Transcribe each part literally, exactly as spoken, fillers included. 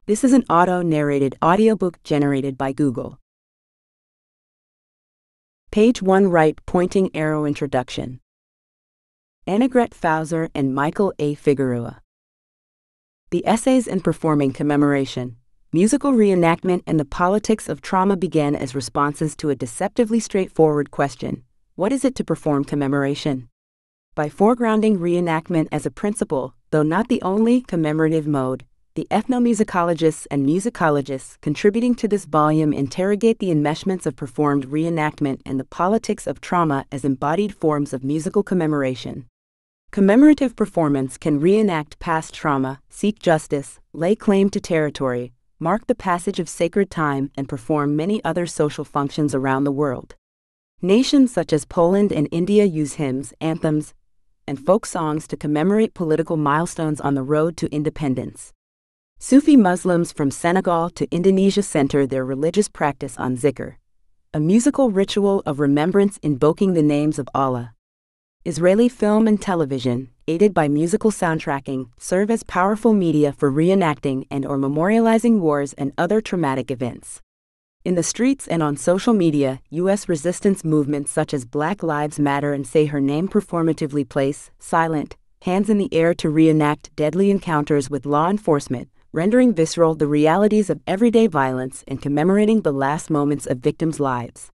This is an auto-narrated audiobook generated by Google. Page one Right Pointing Arrow Introduction. Annegret Fauser and Michael A. Figueroa. The Essays in Performing Commemoration, Musical Reenactment and the Politics of Trauma began as responses to a deceptively straightforward question: what is it to perform commemoration? By foregrounding reenactment as a principal, though not the only, commemorative mode, the ethnomusicologists and musicologists contributing to this volume interrogate the enmeshments of performed reenactment and the politics of trauma as embodied forms of musical commemoration. Commemorative performance can reenact past trauma, seek justice, lay claim to territory, mark the passage of sacred time, and perform many other social functions around the world. Nations such as Poland and India use hymns, anthems, and folk songs to commemorate political milestones on the road to independence. Sufi Muslims from Senegal to Indonesia center their religious practice on zikr, a musical ritual of remembrance invoking the names of Allah. Israeli film and television, aided by musical soundtracking, serve as powerful media for reenacting and or memorializing wars and other traumatic events. In the streets and on social media, U S resistance movements such as Black Lives Matter and Say Her Name performatively place silent hands in the air to reenact deadly encounters with law enforcement, rendering visceral the realities of everyday violence and commemorating the last moments of victims' lives.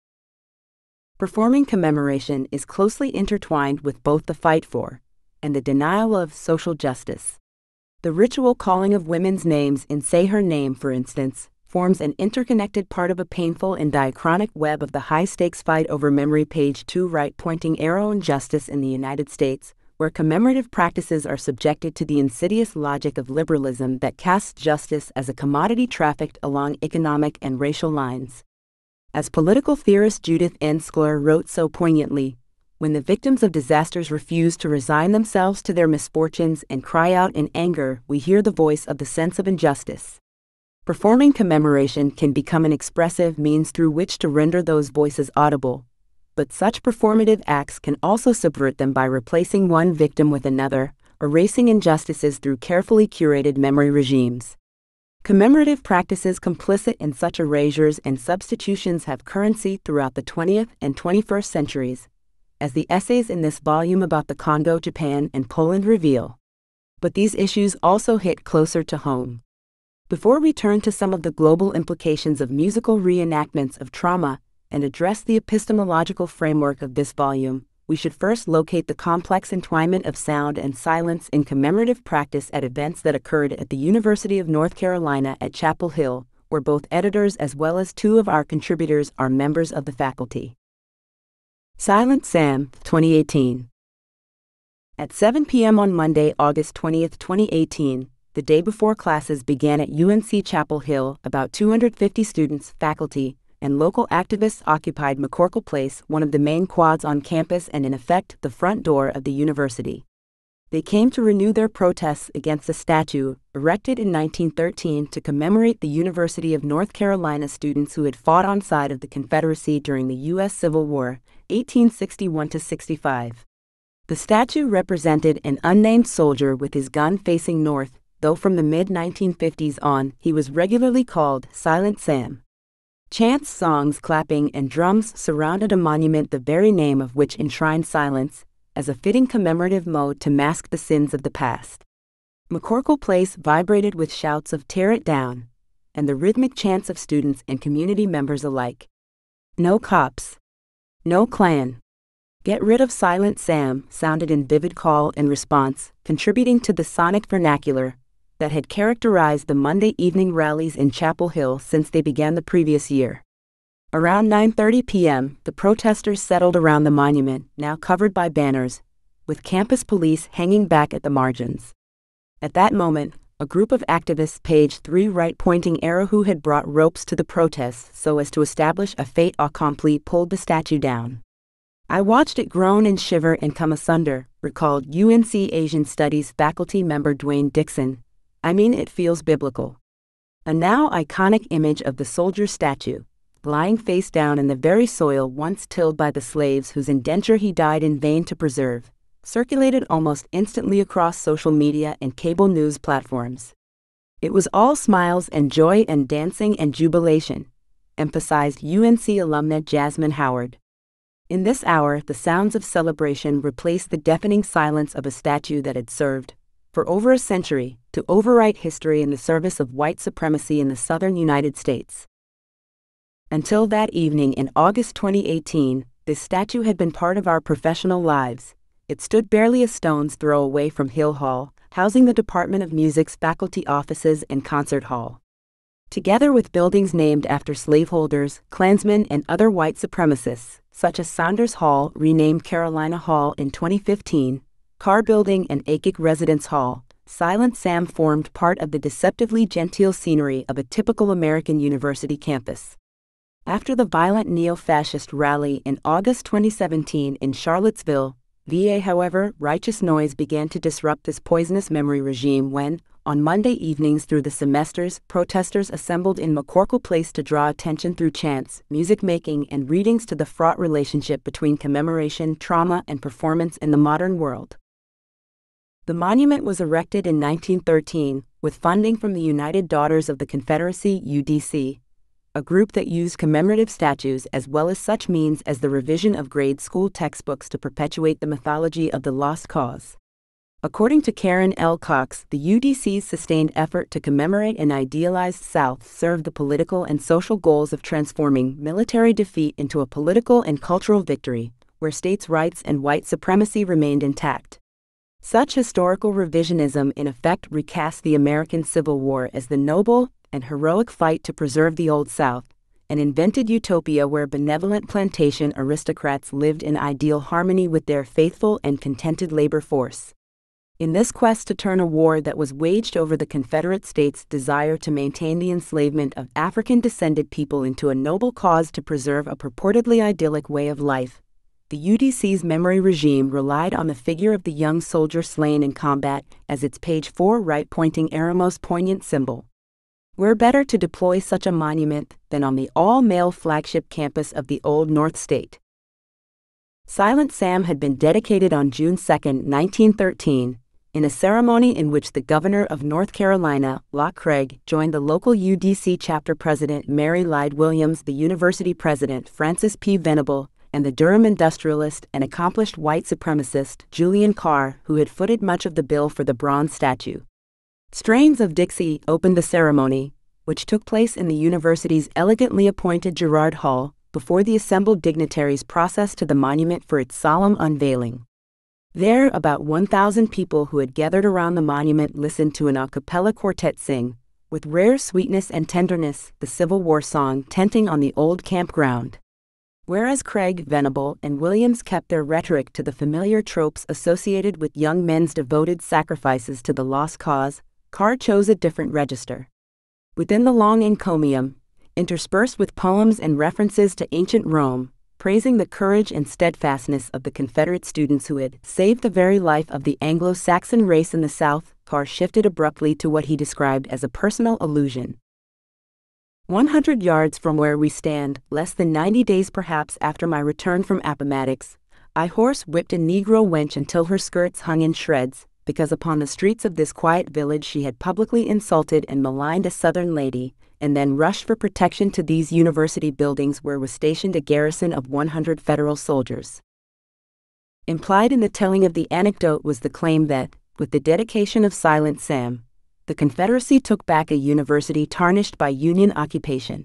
Performing commemoration is closely intertwined with both the fight for and the denial of social justice. The ritual calling of women's names in Say Her Name, for instance, forms an interconnected part of a painful and diachronic web of the high-stakes fight over memory. Page two Right Pointing Arrow Injustice in the United States, where commemorative practices are subjected to the insidious logic of liberalism that casts justice as a commodity trafficked along economic and racial lines. As political theorist Judith N. Sklar wrote so poignantly, when the victims of disasters refuse to resign themselves to their misfortunes and cry out in anger, we hear the voice of the sense of injustice. Performing commemoration can become an expressive means through which to render those voices audible, but such performative acts can also subvert them by replacing one victim with another, erasing injustices through carefully curated memory regimes. Commemorative practices complicit in such erasures and substitutions have currency throughout the twentieth and twenty-first centuries, as the essays in this volume about the Congo, Japan, and Poland reveal. But these issues also hit closer to home. Before we turn to some of the global implications of musical reenactments of trauma and address the epistemological framework of this volume, we should first locate the complex entwinement of sound and silence in commemorative practice at events that occurred at the University of North Carolina at Chapel Hill, where both editors as well as two of our contributors are members of the faculty. Silent Sam, twenty eighteen. At seven p m on Monday, August twentieth, twenty eighteen, the day before classes began at U N C Chapel Hill, about two hundred fifty students, faculty, and local activists occupied McCorkle Place, one of the main quads on campus and in effect the front door of the university. They came to renew their protests against a statue erected in nineteen thirteen to commemorate the University of North Carolina students who had fought on side of the Confederacy during the U S Civil War, eighteen sixty-one to sixty-five. The statue represented an unnamed soldier with his gun facing north, though from the mid nineteen fifties on, he was regularly called Silent Sam. Chants, songs, clapping, and drums surrounded a monument the very name of which enshrined silence as a fitting commemorative mode to mask the sins of the past. McCorkle Place vibrated with shouts of "Tear it down," and the rhythmic chants of students and community members alike. "No cops. No Klan. Get rid of Silent Sam" sounded in vivid call and response, contributing to the sonic vernacular that had characterized the Monday evening rallies in Chapel Hill since they began the previous year. Around nine thirty p m, the protesters settled around the monument, now covered by banners, with campus police hanging back at the margins. At that moment, a group of activists, page three Right Pointing Arrow, who had brought ropes to the protests so as to establish a fait accompli, pulled the statue down. "I watched it groan and shiver and come asunder," recalled U N C Asian Studies faculty member Dwayne Dixon. "I mean, it feels biblical." A now iconic image of the soldier statue, lying face down in the very soil once tilled by the slaves whose indenture he died in vain to preserve, circulated almost instantly across social media and cable news platforms. It was all smiles and joy and dancing and jubilation, emphasized U N C alumna Jasmine Howard. In this hour, the sounds of celebration replaced the deafening silence of a statue that had served, for over a century, to overwrite history in the service of white supremacy in the southern United States. Until that evening in August twenty eighteen, this statue had been part of our professional lives. It stood barely a stone's throw away from Hill Hall, housing the Department of Music's faculty offices and concert hall. Together with buildings named after slaveholders, Klansmen, and other white supremacists, such as Saunders Hall, renamed Carolina Hall in twenty fifteen, Carr Building, and Aycock Residence Hall, Silent Sam formed part of the deceptively genteel scenery of a typical American university campus. After the violent neo-fascist rally in August twenty seventeen in Charlottesville, V A, however, righteous noise began to disrupt this poisonous memory regime when, on Monday evenings through the semesters, protesters assembled in McCorkle Place to draw attention through chants, music-making, and readings to the fraught relationship between commemoration, trauma, and performance in the modern world. The monument was erected in nineteen thirteen, with funding from the United Daughters of the Confederacy U D C, a group that used commemorative statues as well as such means as the revision of grade school textbooks to perpetuate the mythology of the lost cause. According to Karen L. Cox, the U D C's sustained effort to commemorate an idealized South served the political and social goals of transforming military defeat into a political and cultural victory, where states' rights and white supremacy remained intact. Such historical revisionism in effect recast the American Civil War as the noble and heroic fight to preserve the Old South, an invented utopia where benevolent plantation aristocrats lived in ideal harmony with their faithful and contented labor force. In this quest to turn a war that was waged over the Confederate States' desire to maintain the enslavement of African-descended people into a noble cause to preserve a purportedly idyllic way of life, the U D C's memory regime relied on the figure of the young soldier slain in combat as its page four right-pointing arrow most poignant symbol. Where better to deploy such a monument than on the all-male flagship campus of the Old North State? Silent Sam had been dedicated on June second, nineteen thirteen, in a ceremony in which the governor of North Carolina, Locke Craig, joined the local U D C chapter president Mary Lyde Williams, the university president Francis P. Venable, and the Durham industrialist and accomplished white supremacist Julian Carr, who had footed much of the bill for the bronze statue. Strains of Dixie opened the ceremony, which took place in the university's elegantly appointed Girard Hall, before the assembled dignitaries processed to the monument for its solemn unveiling. There, about one thousand people who had gathered around the monument listened to an a cappella quartet sing, with rare sweetness and tenderness, the Civil War song Tenting on the Old Campground. Whereas Craig, Venable, and Williams kept their rhetoric to the familiar tropes associated with young men's devoted sacrifices to the lost cause, Carr chose a different register. Within the long encomium, interspersed with poems and references to ancient Rome, praising the courage and steadfastness of the Confederate students who had saved the very life of the Anglo-Saxon race in the South, Carr shifted abruptly to what he described as a personal allusion. One hundred yards from where we stand, less than ninety days perhaps after my return from Appomattox, I horse-whipped a Negro wench until her skirts hung in shreds, because upon the streets of this quiet village she had publicly insulted and maligned a Southern lady, and then rushed for protection to these university buildings where was stationed a garrison of one hundred federal soldiers. Implied in the telling of the anecdote was the claim that, with the dedication of Silent Sam, the Confederacy took back a university tarnished by Union occupation.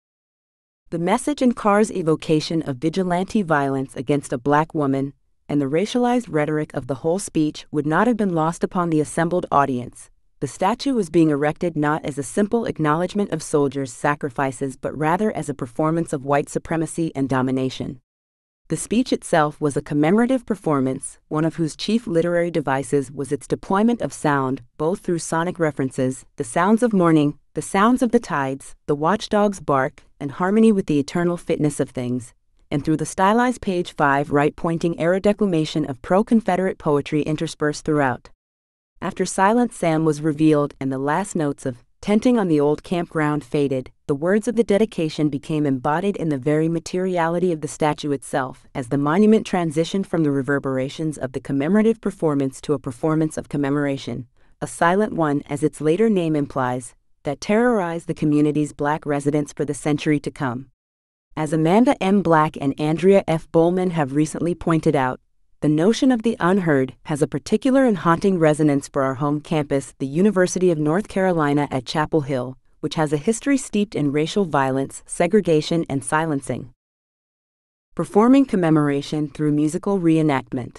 The message in Carr's evocation of vigilante violence against a black woman, and the racialized rhetoric of the whole speech would not have been lost upon the assembled audience. The statue was being erected not as a simple acknowledgement of soldiers' sacrifices but rather as a performance of white supremacy and domination. The speech itself was a commemorative performance, one of whose chief literary devices was its deployment of sound, both through sonic references, the sounds of morning, the sounds of the tides, the watchdog's bark, and harmony with the eternal fitness of things, and through the stylized page five right-pointing arrow declamation of pro-Confederate poetry interspersed throughout. After Silent Sam was revealed and the last notes of Tenting on the Old Campground faded, the words of the dedication became embodied in the very materiality of the statue itself as the monument transitioned from the reverberations of the commemorative performance to a performance of commemoration, a silent one as its later name implies, that terrorized the community's Black residents for the century to come. As Amanda M. Black and Andrea F. Bowman have recently pointed out, the notion of the unheard has a particular and haunting resonance for our home campus, the University of North Carolina at Chapel Hill, which has a history steeped in racial violence, segregation, and silencing. Performing commemoration through musical reenactment.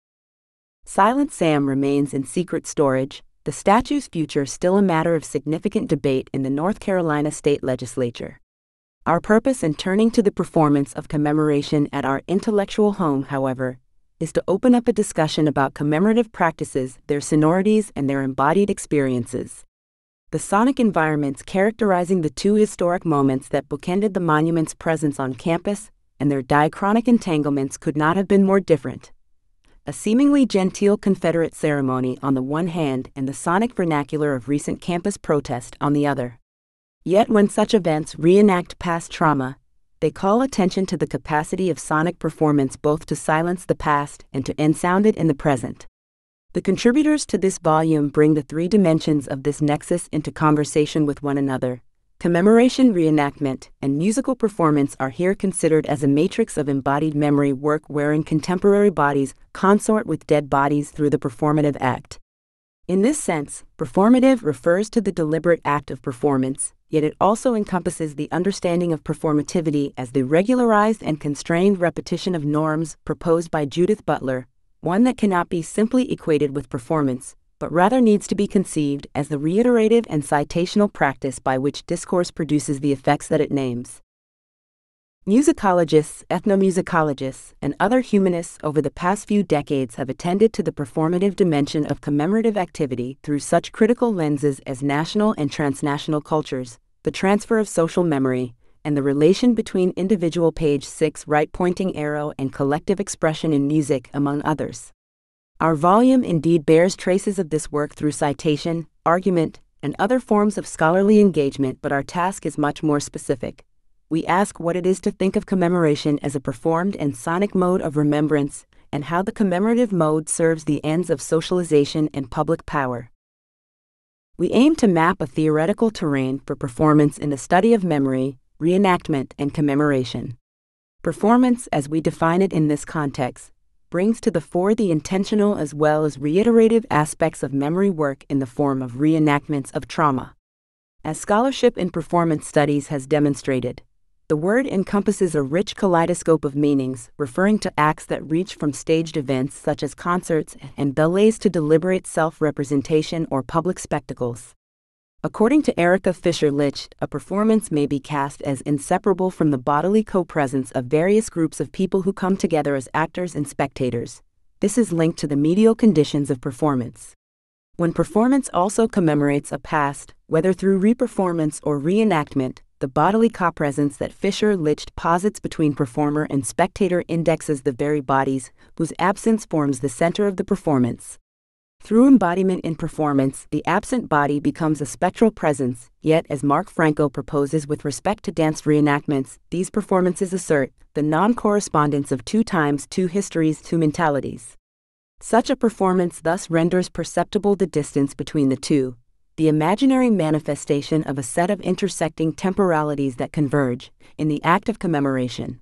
Silent Sam remains in secret storage, the statue's future still a matter of significant debate in the North Carolina State Legislature. Our purpose in turning to the performance of commemoration at our intellectual home, however, is to open up a discussion about commemorative practices, their sonorities, and their embodied experiences. The sonic environments characterizing the two historic moments that bookended the monument's presence on campus and their diachronic entanglements could not have been more different. A seemingly genteel Confederate ceremony on the one hand and the sonic vernacular of recent campus protest on the other. Yet when such events reenact past trauma, they call attention to the capacity of sonic performance both to silence the past and to ensound it in the present. The contributors to this volume bring the three dimensions of this nexus into conversation with one another. Commemoration, reenactment, and musical performance are here considered as a matrix of embodied memory work wherein contemporary bodies consort with dead bodies through the performative act. In this sense, performative refers to the deliberate act of performance, yet it also encompasses the understanding of performativity as the regularized and constrained repetition of norms proposed by Judith Butler, one that cannot be simply equated with performance, but rather needs to be conceived as the reiterative and citational practice by which discourse produces the effects that it names. Musicologists, ethnomusicologists, and other humanists over the past few decades have attended to the performative dimension of commemorative activity through such critical lenses as national and transnational cultures, the transfer of social memory, and the relation between individual page six right-pointing arrow and collective expression in music, among others. Our volume indeed bears traces of this work through citation, argument, and other forms of scholarly engagement, but our task is much more specific. We ask what it is to think of commemoration as a performed and sonic mode of remembrance, and how the commemorative mode serves the ends of socialization and public power. We aim to map a theoretical terrain for performance in the study of memory, reenactment, and commemoration. Performance, as we define it in this context, brings to the fore the intentional as well as reiterative aspects of memory work in the form of reenactments of trauma. As scholarship in performance studies has demonstrated, the word encompasses a rich kaleidoscope of meanings, referring to acts that reach from staged events such as concerts and ballets to deliberate self-representation or public spectacles. According to Erica Fisher-Licht, a performance may be cast as inseparable from the bodily co-presence of various groups of people who come together as actors and spectators. This is linked to the medial conditions of performance. When performance also commemorates a past, whether through reperformance or reenactment, the bodily copresence that Fisher-Licht posits between performer and spectator indexes the very bodies whose absence forms the center of the performance. Through embodiment in performance, the absent body becomes a spectral presence, yet as Mark Franco proposes with respect to dance reenactments, these performances assert the non-correspondence of two times, two histories, two mentalities. Such a performance thus renders perceptible the distance between the two, the imaginary manifestation of a set of intersecting temporalities that converge in the act of commemoration.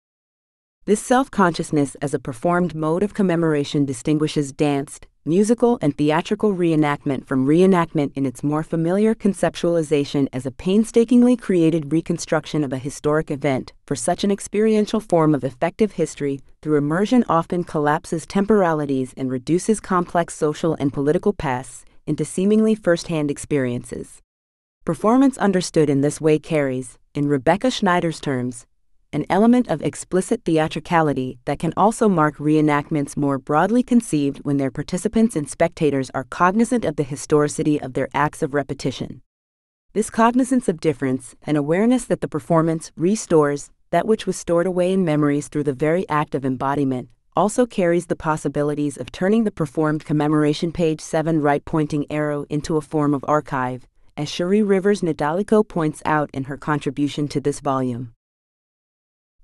This self-consciousness as a performed mode of commemoration distinguishes danced, musical, and theatrical reenactment from reenactment in its more familiar conceptualization as a painstakingly created reconstruction of a historic event. For such an experiential form of effective history, through immersion often collapses temporalities and reduces complex social and political pasts into seemingly first-hand experiences. Performance understood in this way carries, in Rebecca Schneider's terms, an element of explicit theatricality that can also mark reenactments more broadly conceived when their participants and spectators are cognizant of the historicity of their acts of repetition. This cognizance of difference and awareness that the performance restores that which was stored away in memories through the very act of embodiment also carries the possibilities of turning the performed commemoration page seven right-pointing arrow into a form of archive, as Cherie Rivers Nadalico points out in her contribution to this volume.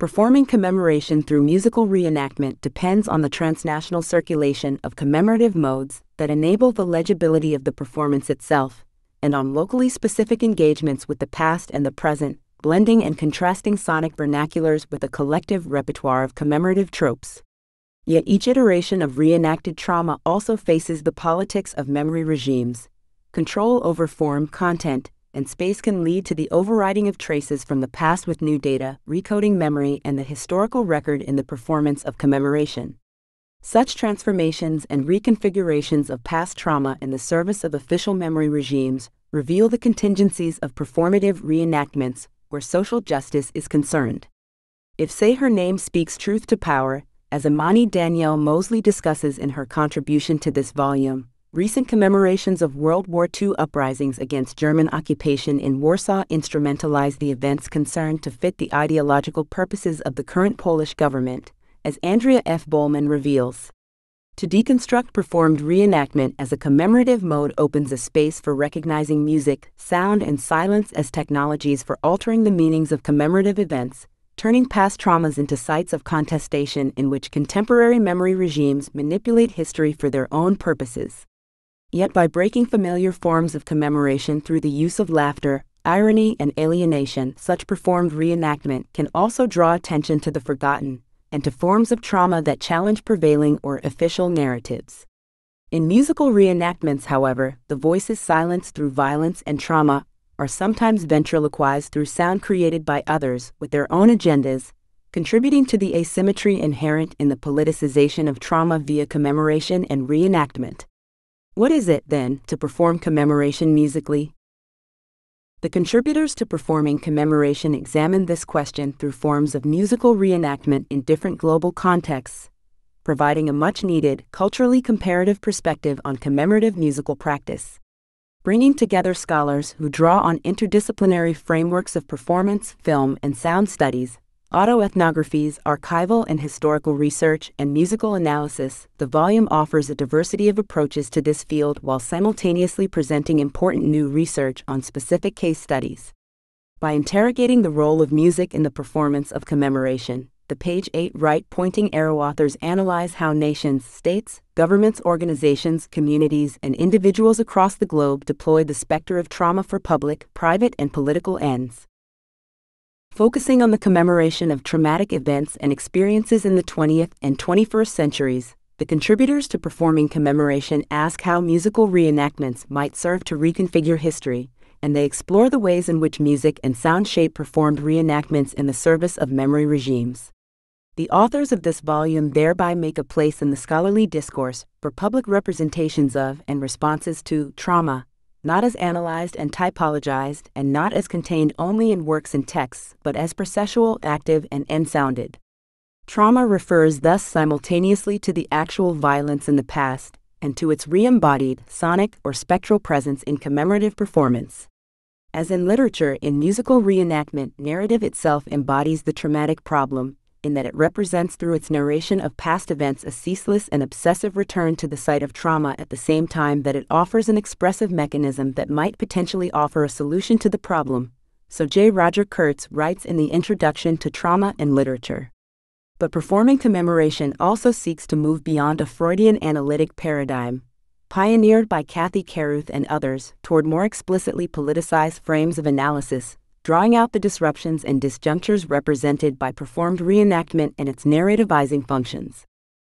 Performing commemoration through musical reenactment depends on the transnational circulation of commemorative modes that enable the legibility of the performance itself, and on locally specific engagements with the past and the present, blending and contrasting sonic vernaculars with a collective repertoire of commemorative tropes. Yet each iteration of reenacted trauma also faces the politics of memory regimes. Control over form, content, and space can lead to the overriding of traces from the past with new data, recoding memory and the historical record in the performance of commemoration. Such transformations and reconfigurations of past trauma in the service of official memory regimes reveal the contingencies of performative reenactments where social justice is concerned. If Say Her Name speaks truth to power, as Imani Danielle Mosley discusses in her contribution to this volume, recent commemorations of World War Two uprisings against German occupation in Warsaw instrumentalized the events concerned to fit the ideological purposes of the current Polish government, as Andrea F. Bowman reveals. To deconstruct performed reenactment as a commemorative mode opens a space for recognizing music, sound, and silence as technologies for altering the meanings of commemorative events, turning past traumas into sites of contestation in which contemporary memory regimes manipulate history for their own purposes. Yet by breaking familiar forms of commemoration through the use of laughter, irony, and alienation, such performed reenactment can also draw attention to the forgotten and to forms of trauma that challenge prevailing or official narratives. In musical reenactments, however, the voices silenced through violence and trauma are sometimes ventriloquized through sound created by others with their own agendas, contributing to the asymmetry inherent in the politicization of trauma via commemoration and reenactment. What is it, then, to perform commemoration musically? The contributors to performing commemoration examine this question through forms of musical reenactment in different global contexts, providing a much-needed, culturally comparative perspective on commemorative musical practice. Bringing together scholars who draw on interdisciplinary frameworks of performance, film, and sound studies, autoethnographies, archival and historical research, and musical analysis, the volume offers a diversity of approaches to this field while simultaneously presenting important new research on specific case studies. By interrogating the role of music in the performance of commemoration, the page eight right pointing arrow authors analyze how nations, states, governments, organizations, communities, and individuals across the globe deploy the specter of trauma for public, private, and political ends. Focusing on the commemoration of traumatic events and experiences in the twentieth and twenty-first centuries, the contributors to performing commemoration ask how musical reenactments might serve to reconfigure history, and they explore the ways in which music and sound shape performed reenactments in the service of memory regimes. The authors of this volume thereby make a place in the scholarly discourse for public representations of and responses to trauma, not as analyzed and typologized, and not as contained only in works and texts, but as processual, active, and ensounded. Trauma refers thus simultaneously to the actual violence in the past and to its re-embodied, sonic or spectral presence in commemorative performance. As in literature, in musical reenactment, narrative itself embodies the traumatic problem, in that it represents through its narration of past events a ceaseless and obsessive return to the site of trauma at the same time that it offers an expressive mechanism that might potentially offer a solution to the problem, so J. Roger Kurtz writes in the introduction to Trauma and Literature. But performing commemoration also seeks to move beyond a Freudian analytic paradigm, pioneered by Kathy Caruth and others, toward more explicitly politicized frames of analysis, drawing out the disruptions and disjunctures represented by performed reenactment and its narrativizing functions.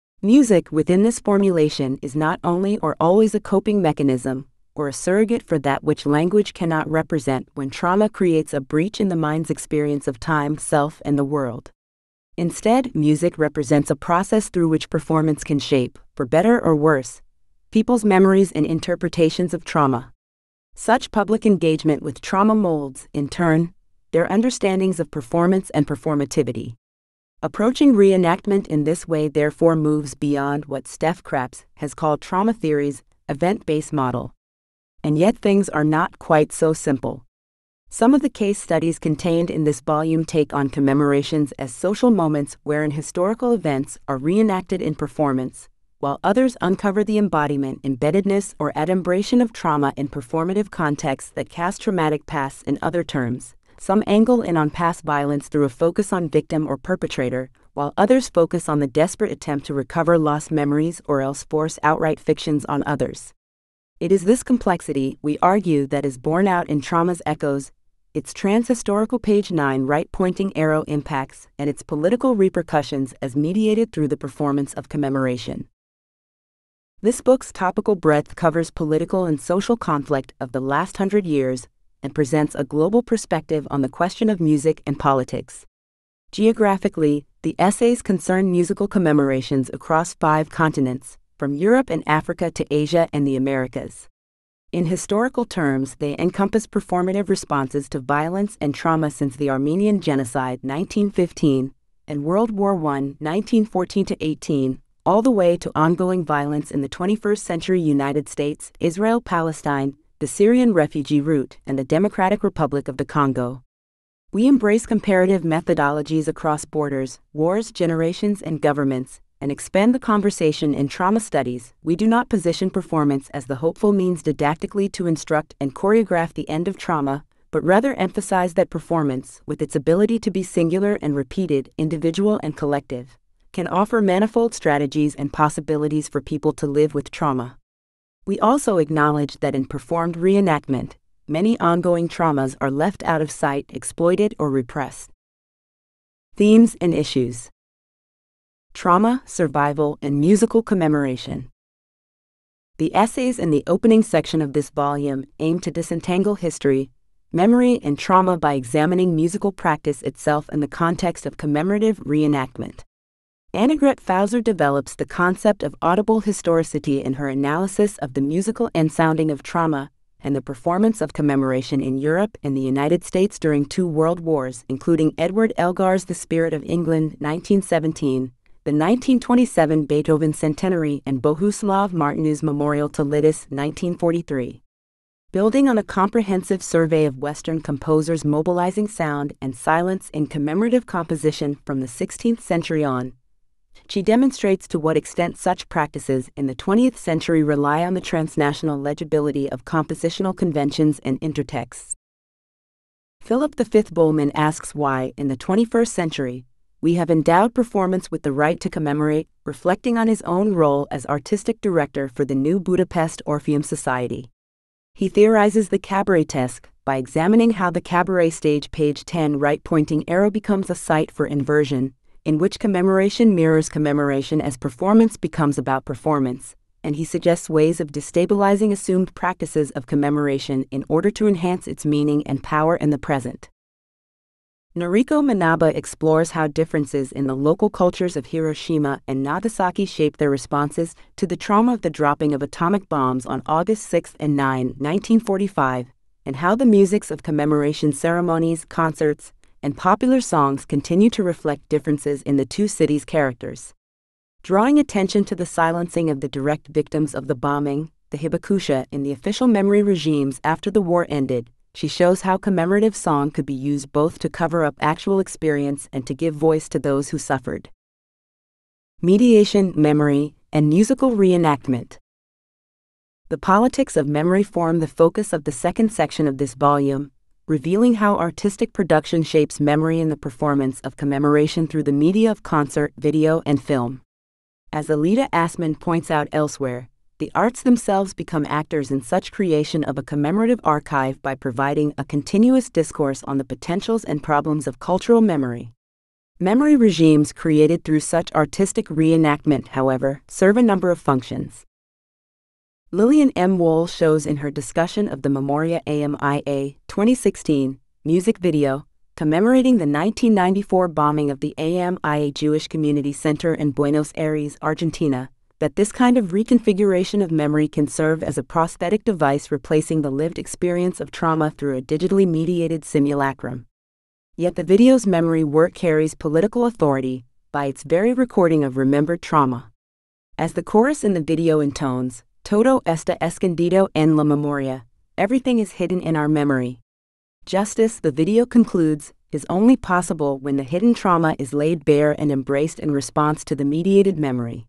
Music within this formulation is not only or always a coping mechanism, or a surrogate for that which language cannot represent when trauma creates a breach in the mind's experience of time, self, and the world. Instead, music represents a process through which performance can shape, for better or worse, people's memories and interpretations of trauma. Such public engagement with trauma molds, in turn, their understandings of performance and performativity. Approaching reenactment in this way therefore moves beyond what Steph Krapps has called trauma theory's event-based model. And yet things are not quite so simple. Some of the case studies contained in this volume take on commemorations as social moments wherein historical events are reenacted in performance, while others uncover the embodiment, embeddedness, or adumbration of trauma in performative contexts that cast traumatic pasts in other terms. Some angle in on past violence through a focus on victim or perpetrator, while others focus on the desperate attempt to recover lost memories or else force outright fictions on others. It is this complexity, we argue, that is borne out in Trauma's echoes, its transhistorical page nine right-pointing arrow impacts, and its political repercussions as mediated through the performance of commemoration. This book's topical breadth covers political and social conflict of the last hundred years and presents a global perspective on the question of music and politics. Geographically, the essays concern musical commemorations across five continents, from Europe and Africa to Asia and the Americas. In historical terms, they encompass performative responses to violence and trauma since the Armenian genocide nineteen fifteen and World War One nineteen fourteen to eighteen, all the way to ongoing violence in the twenty-first century United States, Israel-Palestine, the Syrian refugee route, and the Democratic Republic of the Congo. We embrace comparative methodologies across borders, wars, generations, and governments, and expand the conversation in trauma studies. We do not position performance as the hopeful means didactically to instruct and choreograph the end of trauma, but rather emphasize that performance, with its ability to be singular and repeated, individual and collective, can offer manifold strategies and possibilities for people to live with trauma. We also acknowledge that in performed reenactment, many ongoing traumas are left out of sight, exploited, or repressed. Themes and issues: trauma, survival, and musical commemoration. The essays in the opening section of this volume aim to disentangle history, memory, and trauma by examining musical practice itself in the context of commemorative reenactment. Annegret Fauser develops the concept of audible historicity in her analysis of the musical ensounding of trauma and the performance of commemoration in Europe and the United States during two world wars, including Edward Elgar's The Spirit of England, nineteen seventeen, the nineteen twenty-seven Beethoven Centenary, and Bohuslav Martinu's Memorial to Lidis, nineteen forty-three. Building on a comprehensive survey of Western composers mobilizing sound and silence in commemorative composition from the sixteenth century on, she demonstrates to what extent such practices in the twentieth century rely on the transnational legibility of compositional conventions and intertexts. Philip the Fifth Bowman asks why, in the twenty-first century, we have endowed performance with the right to commemorate, reflecting on his own role as artistic director for the New Budapest Orpheum Society. He theorizes the cabaretesque by examining how the cabaret stage page ten right-pointing arrow becomes a site for inversion, in which commemoration mirrors commemoration as performance becomes about performance, and he suggests ways of destabilizing assumed practices of commemoration in order to enhance its meaning and power in the present. Noriko Manaba explores how differences in the local cultures of Hiroshima and Nagasaki shape their responses to the trauma of the dropping of atomic bombs on August sixth and ninth, nineteen forty-five, and how the musics of commemoration ceremonies, concerts, and popular songs continue to reflect differences in the two cities' characters. Drawing attention to the silencing of the direct victims of the bombing, the hibakusha, in the official memory regimes after the war ended, she shows how commemorative song could be used both to cover up actual experience and to give voice to those who suffered. Mediation, memory, and musical reenactment. The politics of memory form the focus of the second section of this volume, revealing how artistic production shapes memory in the performance of commemoration through the media of concert, video, and film. As Alida Assman points out elsewhere, the arts themselves become actors in such creation of a commemorative archive by providing a continuous discourse on the potentials and problems of cultural memory. Memory regimes created through such artistic reenactment, however, serve a number of functions. Lillian M. Wohl shows in her discussion of the Memoria A M I A twenty sixteen music video, commemorating the nineteen ninety-four bombing of the A M I A Jewish Community Center in Buenos Aires, Argentina, that this kind of reconfiguration of memory can serve as a prosthetic device replacing the lived experience of trauma through a digitally mediated simulacrum. Yet the video's memory work carries political authority by its very recording of remembered trauma. As the chorus in the video intones, "Todo está escondido en la memoria," everything is hidden in our memory. Justice, the video concludes, is only possible when the hidden trauma is laid bare and embraced in response to the mediated memory.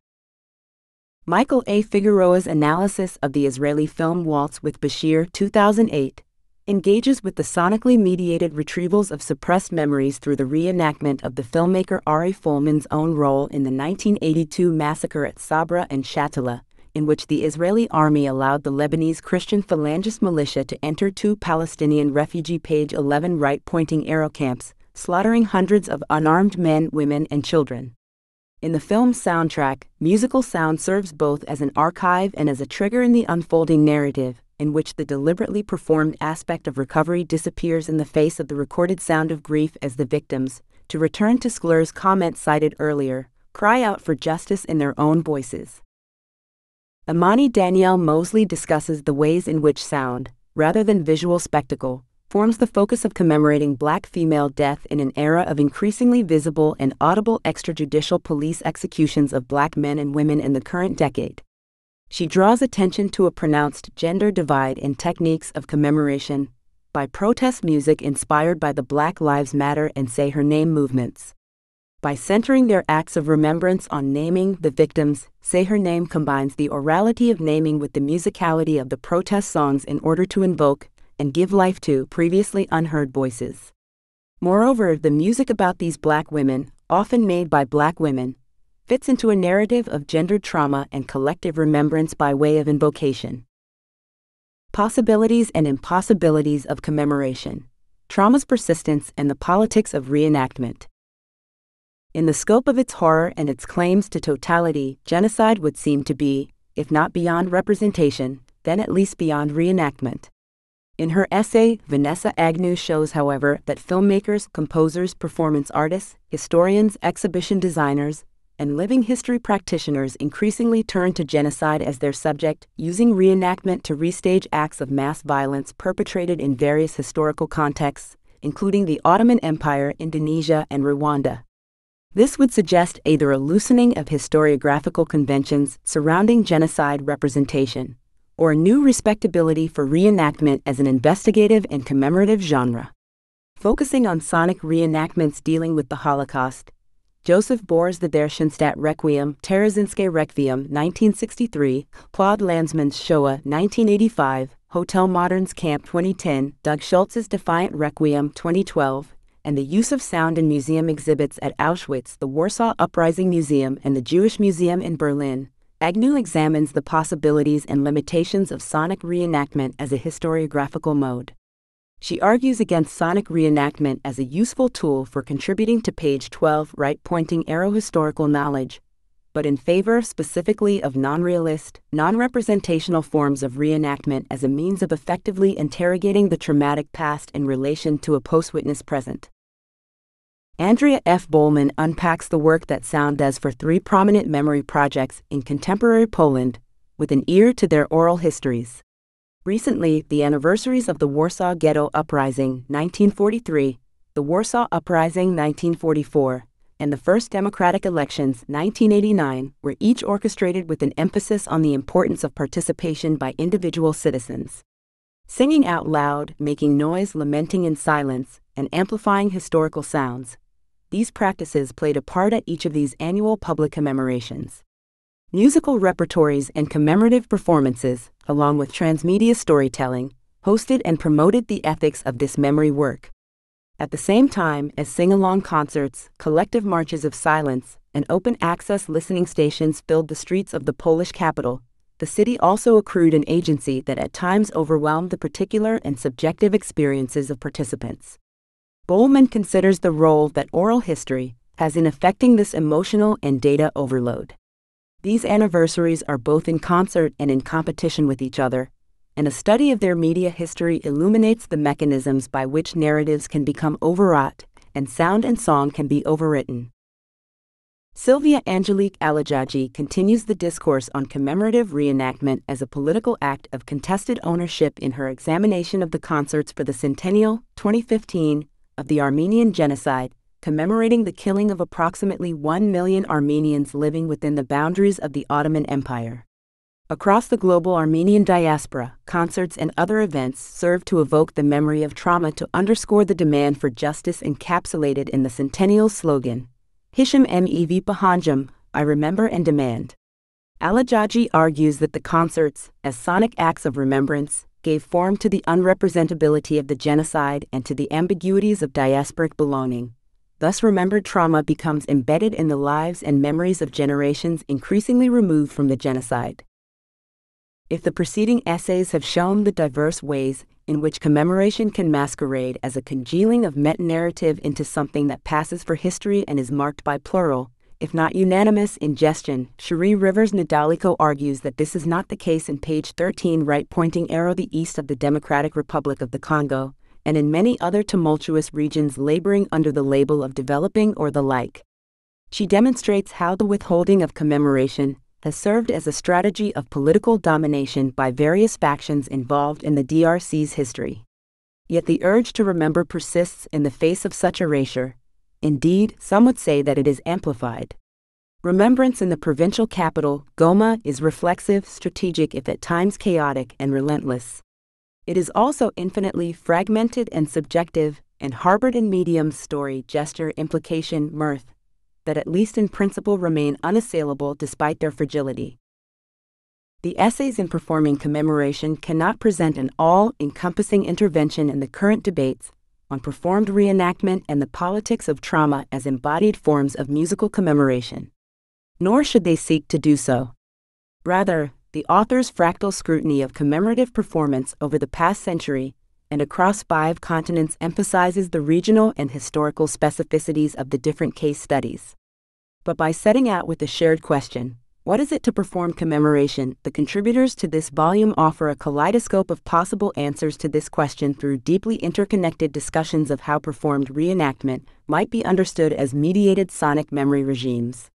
Michael A. Figueroa's analysis of the Israeli film Waltz with Bashir two thousand eight engages with the sonically mediated retrievals of suppressed memories through the reenactment of the filmmaker Ari Folman's own role in the nineteen eighty-two massacre at Sabra and Shatila, in which the Israeli army allowed the Lebanese Christian Phalangist militia to enter two Palestinian refugee page eleven right-pointing arrow camps, slaughtering hundreds of unarmed men, women, and children. In the film's soundtrack, musical sound serves both as an archive and as a trigger in the unfolding narrative, in which the deliberately performed aspect of recovery disappears in the face of the recorded sound of grief as the victims, to return to Skler's comment cited earlier, cry out for justice in their own voices. Imani Danielle Mosley discusses the ways in which sound, rather than visual spectacle, forms the focus of commemorating Black female death in an era of increasingly visible and audible extrajudicial police executions of Black men and women in the current decade. She draws attention to a pronounced gender divide in techniques of commemoration by protest music inspired by the Black Lives Matter and Say Her Name movements. By centering their acts of remembrance on naming the victims, Say Her Name combines the orality of naming with the musicality of the protest songs in order to invoke and give life to previously unheard voices. Moreover, the music about these Black women, often made by Black women, fits into a narrative of gendered trauma and collective remembrance by way of invocation. Possibilities and impossibilities of commemoration, trauma's persistence and the politics of reenactment. In the scope of its horror and its claims to totality, genocide would seem to be, if not beyond representation, then at least beyond reenactment. In her essay, Vanessa Agnew shows, however, that filmmakers, composers, performance artists, historians, exhibition designers, and living history practitioners increasingly turn to genocide as their subject, using reenactment to restage acts of mass violence perpetrated in various historical contexts, including the Ottoman Empire, Indonesia, and Rwanda. This would suggest either a loosening of historiographical conventions surrounding genocide representation, or a new respectability for reenactment as an investigative and commemorative genre. Focusing on sonic reenactments dealing with the Holocaust, Joseph Bohr's The Derschenstadt Requiem, Terezínske Requiem, nineteen sixty-three, Claude Lanzmann's Shoah, nineteen eighty-five, Hotel Modern's Camp, twenty ten, Doug Schultz's Defiant Requiem, twenty twelve, and the use of sound in museum exhibits at Auschwitz, the Warsaw Uprising Museum, and the Jewish Museum in Berlin, Agnew examines the possibilities and limitations of sonic reenactment as a historiographical mode. She argues against sonic reenactment as a useful tool for contributing to page twelve right-pointing arrow historical knowledge, but in favor specifically of non-realist, non-representational forms of reenactment as a means of effectively interrogating the traumatic past in relation to a post-witness present. Andrea F. Bowman unpacks the work that sound does for three prominent memory projects in contemporary Poland, with an ear to their oral histories. Recently, the anniversaries of the Warsaw Ghetto Uprising, nineteen forty-three, the Warsaw Uprising, nineteen forty-four, and the first democratic elections, nineteen eighty-nine, were each orchestrated with an emphasis on the importance of participation by individual citizens. Singing out loud, making noise, lamenting in silence, and amplifying historical sounds. These practices played a part at each of these annual public commemorations. Musical repertories and commemorative performances, along with transmedia storytelling, hosted and promoted the ethics of this memory work. At the same time as sing-along concerts, collective marches of silence, and open-access listening stations filled the streets of the Polish capital, the city also accrued an agency that at times overwhelmed the particular and subjective experiences of participants. Bowman considers the role that oral history has in affecting this emotional and data overload. These anniversaries are both in concert and in competition with each other, and a study of their media history illuminates the mechanisms by which narratives can become overwrought and sound and song can be overwritten. Sylvia Angelique Alajaji continues the discourse on commemorative reenactment as a political act of contested ownership in her examination of the concerts for the centennial, twenty fifteen, of the Armenian genocide, commemorating the killing of approximately one million Armenians living within the boundaries of the Ottoman Empire. Across the global Armenian diaspora, concerts and other events serve to evoke the memory of trauma to underscore the demand for justice encapsulated in the centennial slogan, Hisham Mev Pahanjam, I remember and demand. Alajaji argues that the concerts, as sonic acts of remembrance, gave form to the unrepresentability of the genocide and to the ambiguities of diasporic belonging. Thus, remembered trauma becomes embedded in the lives and memories of generations increasingly removed from the genocide. If the preceding essays have shown the diverse ways in which commemoration can masquerade as a congealing of meta-narrative into something that passes for history and is marked by plural, if not unanimous, ingestion, Cherie Rivers Nadalico argues that this is not the case in page thirteen, right-pointing arrow the east of the Democratic Republic of the Congo, and in many other tumultuous regions laboring under the label of developing or the like. She demonstrates how the withholding of commemoration has served as a strategy of political domination by various factions involved in the D R C's history. Yet the urge to remember persists in the face of such erasure. Indeed, some would say that it is amplified. Remembrance in the provincial capital, Goma, is reflexive, strategic, if at times chaotic, and relentless. It is also infinitely fragmented and subjective, and harbored in mediums, story, gesture, implication, mirth, that at least in principle remain unassailable despite their fragility. The essays in performing commemoration cannot present an all-encompassing intervention in the current debates on performed reenactment and the politics of trauma as embodied forms of musical commemoration. Nor should they seek to do so. Rather, the author's fractal scrutiny of commemorative performance over the past century and across five continents emphasizes the regional and historical specificities of the different case studies. But by setting out with the shared question, what is it to perform commemoration, the contributors to this volume offer a kaleidoscope of possible answers to this question through deeply interconnected discussions of how performed reenactment might be understood as mediated sonic memory regimes.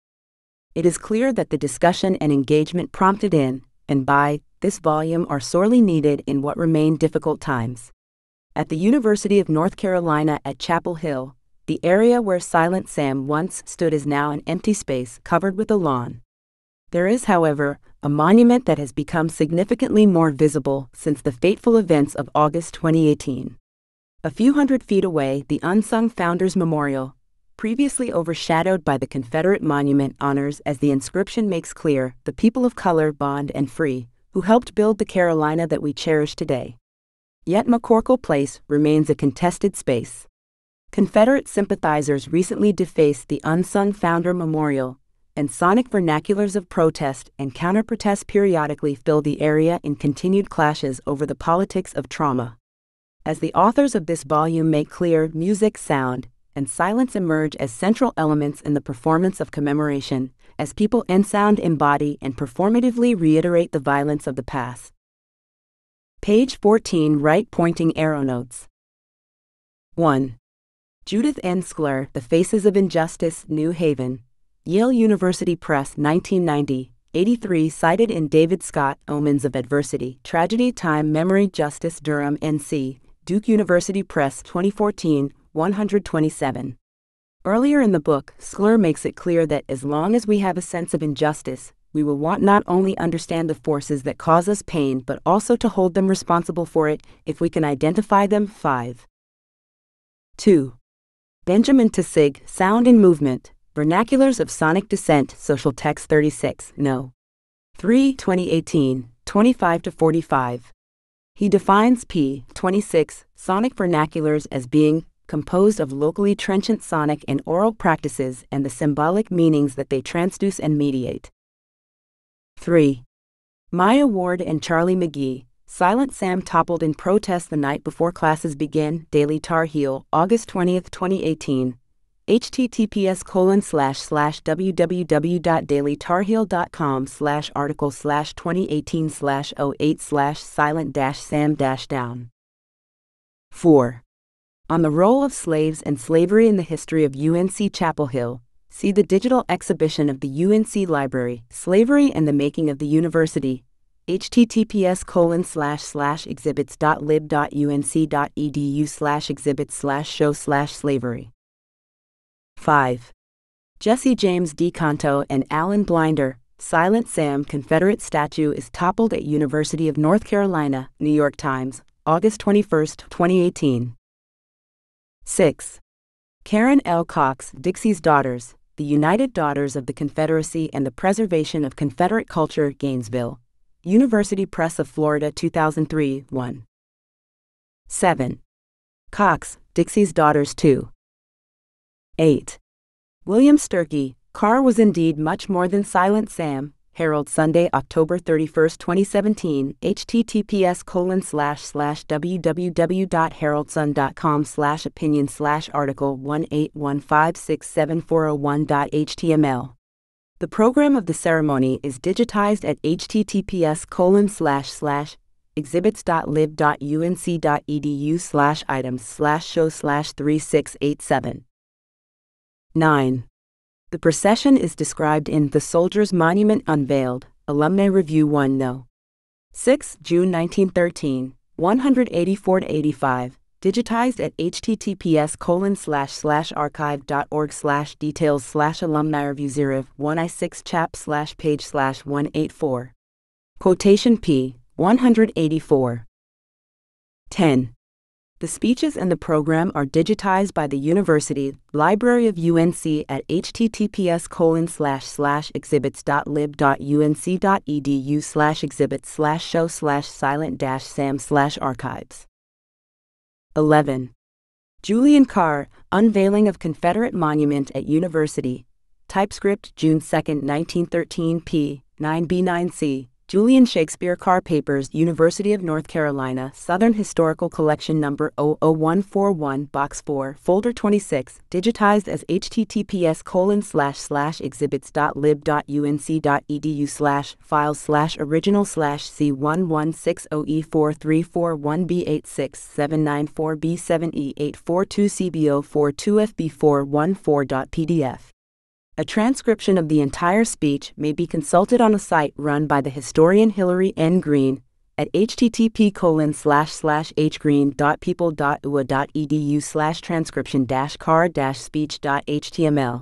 It is clear that the discussion and engagement prompted in, and by, this volume are sorely needed in what remain difficult times. At the University of North Carolina at Chapel Hill, the area where Silent Sam once stood is now an empty space covered with a lawn. There is, however, a monument that has become significantly more visible since the fateful events of August twenty eighteen. A few hundred feet away, the Unsung Founders Memorial, previously overshadowed by the Confederate monument, honors, as the inscription makes clear, the people of color, bond and free, who helped build the Carolina that we cherish today. Yet McCorkle Place remains a contested space. Confederate sympathizers recently defaced the Unsung Founder Memorial, and sonic vernaculars of protest and counter-protest periodically fill the area in continued clashes over the politics of trauma. As the authors of this volume make clear, music, sound, and silence emerge as central elements in the performance of commemoration, as people and sound embody and performatively reiterate the violence of the past. Page fourteen, right-pointing arrow notes. one. Judith N. Skler, The Faces of Injustice, New Haven, Yale University Press, nineteen ninety, eighty-three, cited in David Scott, Omens of Adversity, Tragedy, Time, Memory, Justice, Durham, N C, Duke University Press, twenty fourteen, one twenty-seven. Earlier in the book, Skler makes it clear that as long as we have a sense of injustice, we will want not only understand the forces that cause us pain but also to hold them responsible for it if we can identify them. five. two. Benjamin Tissig, Sound and Movement, Vernaculars of Sonic Dissent, Social Text thirty-six, no. three, twenty eighteen, twenty-five to forty-five. He defines p. twenty-six sonic vernaculars as being composed of locally trenchant sonic and oral practices and the symbolic meanings that they transduce and mediate. three. Maya Ward and Charlie McGee, Silent Sam Toppled in Protest the Night Before Classes Begin, Daily Tar Heel, August twentieth, twenty eighteen. https colon slash slash www.dailytarheel.com slash article slash 2018 slash 08 slash silent dash sam dash down. four. On the Role of Slaves and Slavery in the History of U N C Chapel Hill, see the digital exhibition of the U N C Library, Slavery and the Making of the University, https colon slash slash exhibits.lib.unc.edu slash exhibits slash show slash slavery. five. Jesse James DeCanto and Alan Blinder, Silent Sam Confederate Statue is Toppled at University of North Carolina, New York Times, August twenty-first, twenty eighteen. six. Karen L. Cox, Dixie's Daughters, The United Daughters of the Confederacy and the Preservation of Confederate Culture, Gainesville, University Press of Florida two thousand three, one. seven. Cox, Dixie's Daughters two. eight. William Sturkey, Carr was indeed much more than Silent Sam. Herald Sunday, October thirty-first, twenty seventeen, https colon slash slash www.heraldsun.com slash opinion slash article one eight one five six seven four zero one.html. The program of the ceremony is digitized at https colon slash slash exhibits.lib.unc.edu slash items slash show slash three six eight seven. nine. The procession is described in The Soldiers' Monument Unveiled, Alumni Review one no. six, June nineteen thirteen, one eighty-four to eighty-five, digitized at https colon slash slash archive.org slash details slash alumni review zero one I six chap slash page slash one eighty-four. Quotation p. one eighty-four. ten. The speeches and the program are digitized by the University Library of U N C at https colon slash slash exhibits.lib.unc.edu slash exhibits slash show slash silent dash sam slash archives. eleven. Julian Carr, Unveiling of Confederate Monument at University. TypeScript, June second, nineteen thirteen, p. nine b nine c. Julian Shakespeare Carr Papers, University of North Carolina, Southern Historical Collection Number zero zero one four one, Box four, Folder twenty-six, digitized as https colon slash slash exhibits.lib.unc.edu slash files slash original slash c one one six zero e four three four one b eight six seven nine four b seven e eight four two c b zero four two f b four one four.pdf. A transcription of the entire speech may be consulted on a site run by the historian Hilary N. Green at http colon slash slash hgreen.people.ua.edu slash transcription dash car dash speech.html.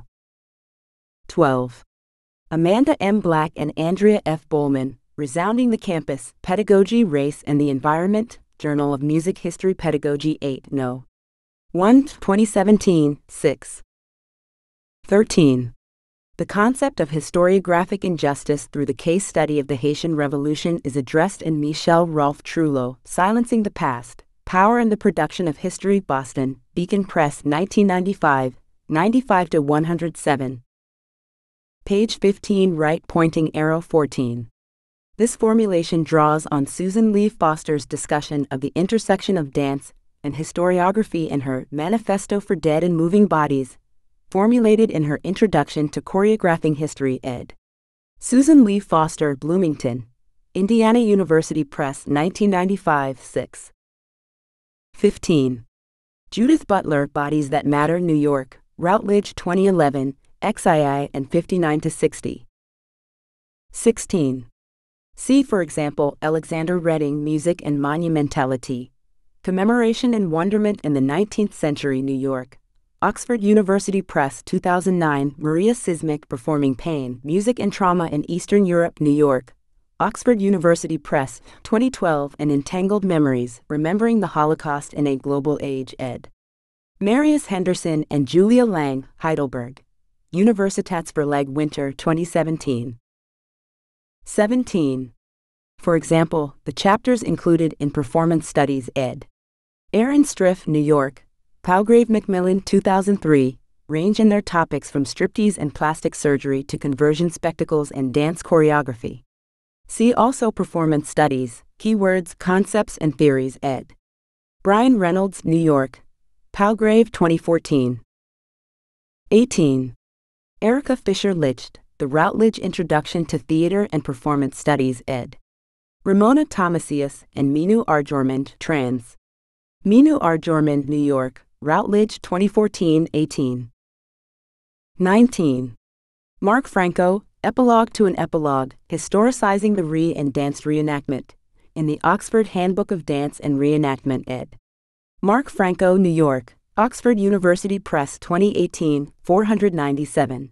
twelve. Amanda M. Black and Andrea F. Bowman, Resounding the Campus, Pedagogy, Race, and the Environment, Journal of Music History Pedagogy eight no. one, twenty seventeen, six. thirteen. The concept of historiographic injustice through the case study of the Haitian Revolution is addressed in Michel Rolfe Trullo, Silencing the Past, Power and the Production of History, Boston, Beacon Press, nineteen ninety-five, ninety-five to one oh seven. Page fifteen, right pointing arrow fourteen. This formulation draws on Susan Lee Foster's discussion of the intersection of dance and historiography in her Manifesto for Dead and Moving Bodies, formulated in her Introduction to Choreographing History, ed. Susan Lee Foster, Bloomington, Indiana University Press, nineteen ninety-five, six. fifteen. Judith Butler, Bodies That Matter, New York, Routledge, twenty eleven, X I I and fifty-nine to sixty. sixteen. See, for example, Alexander Redding, Music and Monumentality, Commemoration and Wonderment in the nineteenth Century, New York, Oxford University Press, two thousand nine, Maria Sismic, Performing Pain, Music and Trauma in Eastern Europe, New York, Oxford University Press, twenty twelve, and Entangled Memories, Remembering the Holocaust in a Global Age, ed. Marius Henderson and Julia Lang, Heidelberg, Universitätsverlag Winter, twenty seventeen. seventeen. For example, the chapters included in Performance Studies, ed. Aaron Striff, New York, Palgrave Macmillan, two thousand three, range in their topics from striptease and plastic surgery to conversion spectacles and dance choreography. See also Performance Studies, Keywords, Concepts and Theories, ed. Brian Reynolds, New York, Palgrave, twenty fourteen. eighteen. Erica Fisher-Licht, The Routledge Introduction to Theater and Performance Studies, ed. Ramona Thomasius and Minu Arjormand, trans. Minu Arjormand, New York, Routledge, twenty fourteen, eighteen. nineteen. Mark Franco, Epilogue to an Epilogue, Historicizing the Re- and Danced Reenactment, in the Oxford Handbook of Dance and Reenactment, ed. Mark Franco, New York, Oxford University Press, twenty eighteen, four ninety-seven.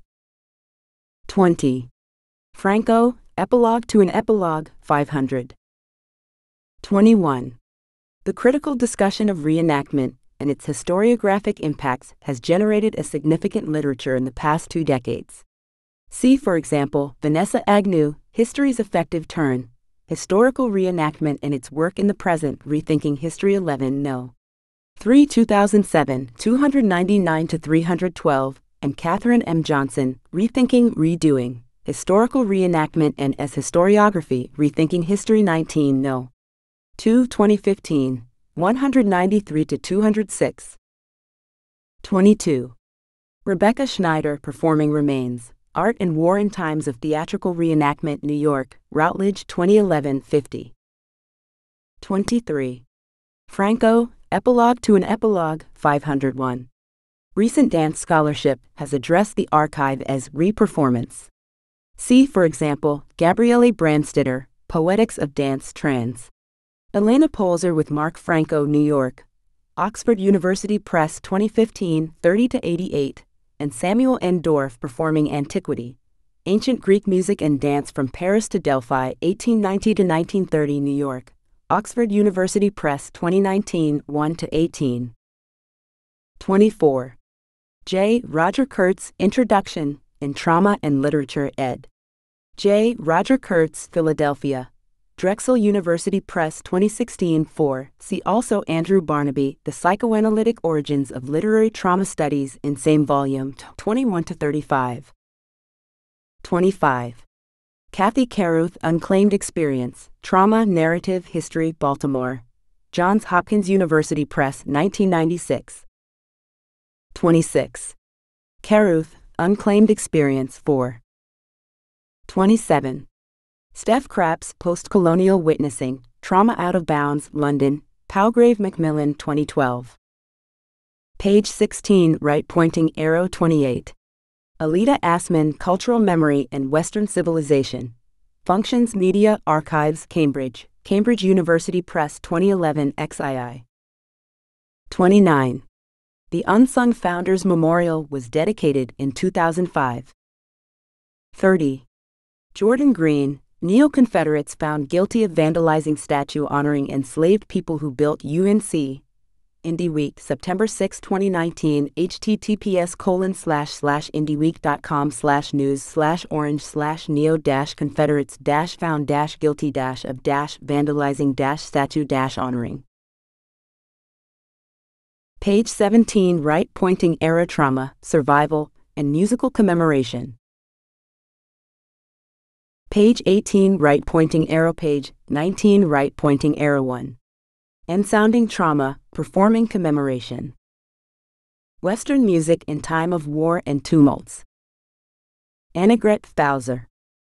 twenty. Franco, Epilogue to an Epilogue, five hundred. twenty-one. The critical discussion of reenactment and its historiographic impacts has generated a significant literature in the past two decades. See, for example, Vanessa Agnew, History's Effective Turn, Historical Reenactment and Its Work in the Present, Rethinking History eleven no. three two thousand seven, two ninety-nine to three twelve, and Catherine M. Johnson, Rethinking, Redoing, Historical Reenactment and as Historiography, Rethinking History nineteen no. two twenty fifteen, one ninety-three to two oh six. twenty-two. Rebecca Schneider, Performing Remains, Art and War in Times of Theatrical Reenactment, New York, Routledge, twenty eleven, fifty. twenty-three. Franco, Epilogue to an Epilogue, five oh one. Recent dance scholarship has addressed the archive as re-performance. See, for example, Gabriele Brandstetter, Poetics of Dance Trans. Elena Polzer with Mark Franco, New York, Oxford University Press, twenty fifteen, thirty to eighty-eight, and Samuel N. Dorff, Performing Antiquity, Ancient Greek Music and Dance from Paris to Delphi, eighteen ninety to nineteen thirty, New York, Oxford University Press, twenty nineteen, one to eighteen. twenty-four. J. Roger Kurtz, Introduction, in Trauma and Literature, ed. J. Roger Kurtz, Philadelphia, Drexel University Press, twenty sixteen, four. See also Andrew Barnaby, The Psychoanalytic Origins of Literary Trauma Studies, in same volume, twenty-one to thirty-five. twenty-five. Kathy Caruth, Unclaimed Experience, Trauma, Narrative, History, Baltimore, Johns Hopkins University Press, nineteen ninety-six. twenty-six. Caruth, Unclaimed Experience, four. twenty-seven. Steph Craps, Post-Colonial Witnessing, Trauma Out of Bounds, London, Palgrave Macmillan, twenty twelve. Page sixteen, right pointing arrow twenty-eight. Alida Assman, Cultural Memory and Western Civilization, Functions Media Archives, Cambridge, Cambridge University Press, twenty eleven, X I I. twenty-nine. The Unsung Founders Memorial was dedicated in two thousand five. thirty. Jordan Green, Neo-Confederates found guilty of vandalizing statue honoring enslaved people who built U N C. IndieWeek, September sixth, twenty nineteen, https colon slash slash indieweek.com slash news slash orange slash neo dash confederates dash found dash guilty dash of dash vandalizing dash statue dash honoring. Page seventeen, right pointing arrow trauma, survival, and musical commemoration. Page eighteen, right pointing arrow page nineteen, right pointing arrow one. Ensounding trauma, performing commemoration. Western music in time of war and tumults. Annegret Fauser.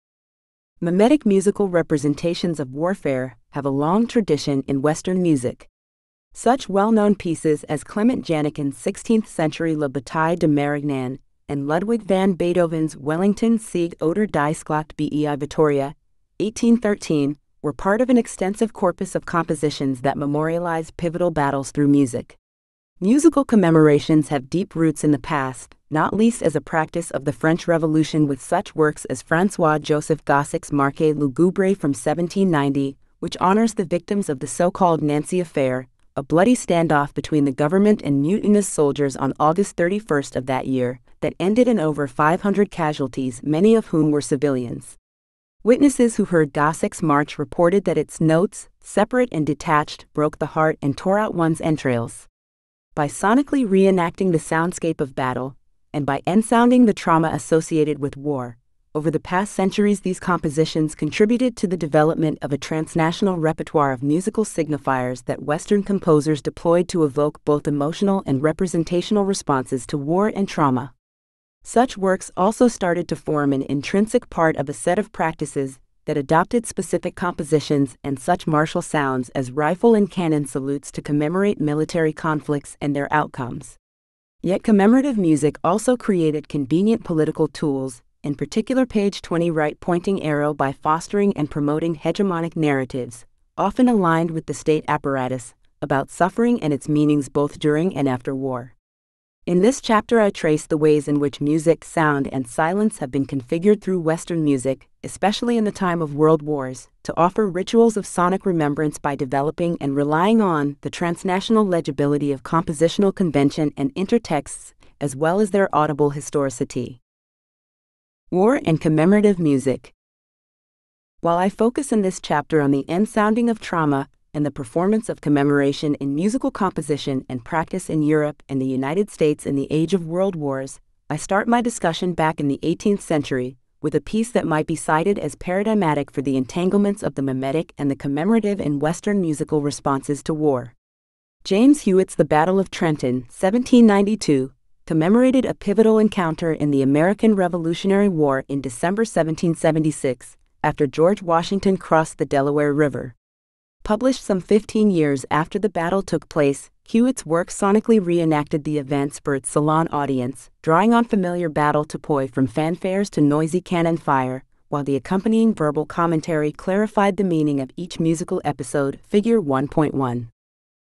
Mimetic musical representations of warfare have a long tradition in Western music. Such well-known pieces as Clement Janikin's sixteenth century La Bataille de Marignan and Ludwig van Beethoven's Wellington Sieg oder die Schlacht bei Vittoria, eighteen thirteen, were part of an extensive corpus of compositions that memorialized pivotal battles through music. Musical commemorations have deep roots in the past, not least as a practice of the French Revolution, with such works as François-Joseph Gossec's Marqué Lugubre from seventeen ninety, which honors the victims of the so-called Nancy Affair, a bloody standoff between the government and mutinous soldiers on August thirty-first of that year, that ended in over five hundred casualties, many of whom were civilians. Witnesses who heard Gossec's march reported that its notes, separate and detached, broke the heart and tore out one's entrails. By sonically reenacting the soundscape of battle, and by ensounding the trauma associated with war, over the past centuries these compositions contributed to the development of a transnational repertoire of musical signifiers that Western composers deployed to evoke both emotional and representational responses to war and trauma. Such works also started to form an intrinsic part of a set of practices that adopted specific compositions and such martial sounds as rifle and cannon salutes to commemorate military conflicts and their outcomes. Yet commemorative music also created convenient political tools, in particular page twenty right pointing arrow, by fostering and promoting hegemonic narratives, often aligned with the state apparatus, about suffering and its meanings both during and after war. In this chapter I trace the ways in which music, sound, and silence have been configured through Western music, especially in the time of world wars, to offer rituals of sonic remembrance by developing and relying on the transnational legibility of compositional convention and intertexts, as well as their audible historicity. War and commemorative music. While I focus in this chapter on the unsounding of trauma and the performance of commemoration in musical composition and practice in Europe and the United States in the age of world wars, I start my discussion back in the eighteenth century with a piece that might be cited as paradigmatic for the entanglements of the mimetic and the commemorative in Western musical responses to war. James Hewitt's The Battle of Trenton, seventeen ninety-two, commemorated a pivotal encounter in the American Revolutionary War in December seventeen seventy-six, after George Washington crossed the Delaware River. Published some fifteen years after the battle took place, Hewitt's work sonically reenacted the events for its salon audience, drawing on familiar battle topoi from fanfares to noisy cannon fire, while the accompanying verbal commentary clarified the meaning of each musical episode. Figure one point one.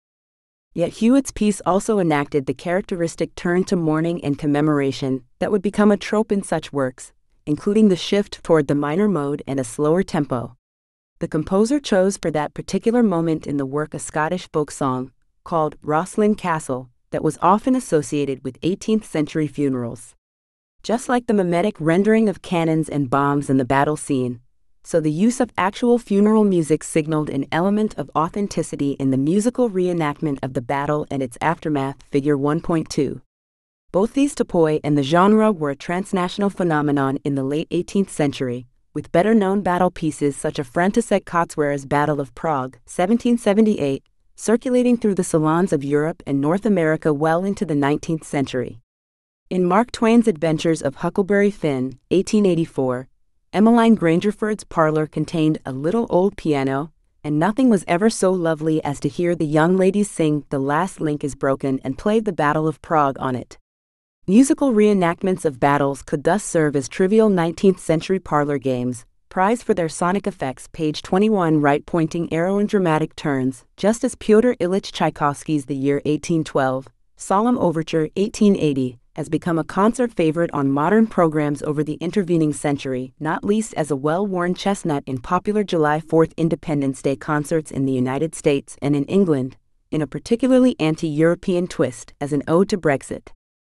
Yet Hewitt's piece also enacted the characteristic turn to mourning and commemoration that would become a trope in such works, including the shift toward the minor mode and a slower tempo. The composer chose for that particular moment in the work a Scottish folk song, called Rosslyn Castle, that was often associated with eighteenth century funerals. Just like the mimetic rendering of cannons and bombs in the battle scene, so the use of actual funeral music signaled an element of authenticity in the musical reenactment of the battle and its aftermath. Figure one point two. Both these topoi and the genre were a transnational phenomenon in the late eighteenth century, with better-known battle pieces such as František Kotzwer's Battle of Prague, seventeen seventy-eight, circulating through the salons of Europe and North America well into the nineteenth century. In Mark Twain's Adventures of Huckleberry Finn, eighteen eighty-four, Emmeline Grangerford's parlor contained a little old piano, and nothing was ever so lovely as to hear the young ladies sing The Last Link is Broken and play the Battle of Prague on it. Musical reenactments of battles could thus serve as trivial nineteenth century parlor games, prized for their sonic effects. Page twenty-one. Right-pointing arrow and dramatic turns, just as Pyotr Ilyich Tchaikovsky's The Year eighteen twelve, Solemn Overture eighteen eighty, has become a concert favorite on modern programs over the intervening century, not least as a well-worn chestnut in popular July fourth Independence Day concerts in the United States and in England, in a particularly anti-European twist as an ode to Brexit.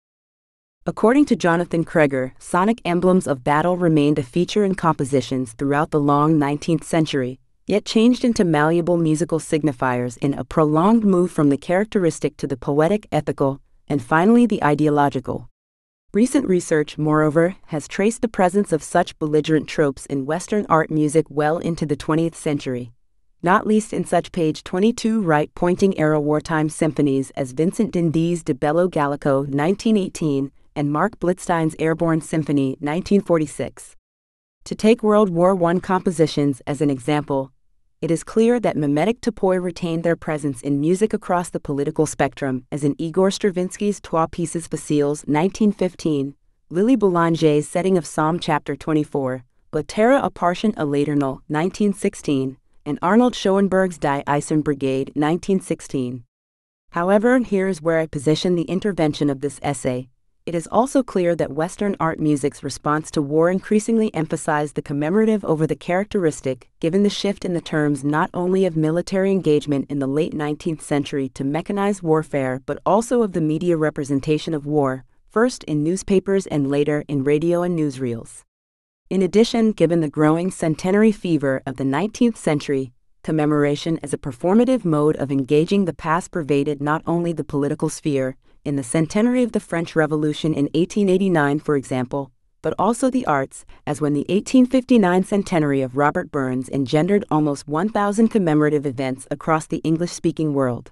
According to Jonathan Kreger, sonic emblems of battle remained a feature in compositions throughout the long nineteenth century, yet changed into malleable musical signifiers in a prolonged move from the characteristic to the poetic, ethical, and finally the ideological. Recent research, moreover, has traced the presence of such belligerent tropes in Western art music well into the twentieth century, not least in such page twenty-two right-pointing arrow wartime symphonies as Vincent Dindee's De Bello Gallico nineteen eighteen and Mark Blitzstein's Airborne Symphony nineteen forty-six. To take World War One compositions as an example, it is clear that mimetic topoi retained their presence in music across the political spectrum, as in Igor Stravinsky's Trois Pieces Faciles nineteen fifteen, Lily Boulanger's setting of Psalm chapter twenty-four, Blatera Apartian a Ladernal nineteen sixteen, and Arnold Schoenberg's Die Eisern Brigade nineteen sixteen. However, here is where I position the intervention of this essay. It is also clear that Western art music's response to war increasingly emphasized the commemorative over the characteristic, given the shift in the terms not only of military engagement in the late nineteenth century to mechanized warfare but also of the media representation of war, first in newspapers and later in radio and newsreels. In addition, given the growing centenary fever of the nineteenth century, commemoration as a performative mode of engaging the past pervaded not only the political sphere, in the centenary of the French Revolution in eighteen eighty-nine, for example, but also the arts, as when the eighteen fifty-nine centenary of Robert Burns engendered almost one thousand commemorative events across the English-speaking world.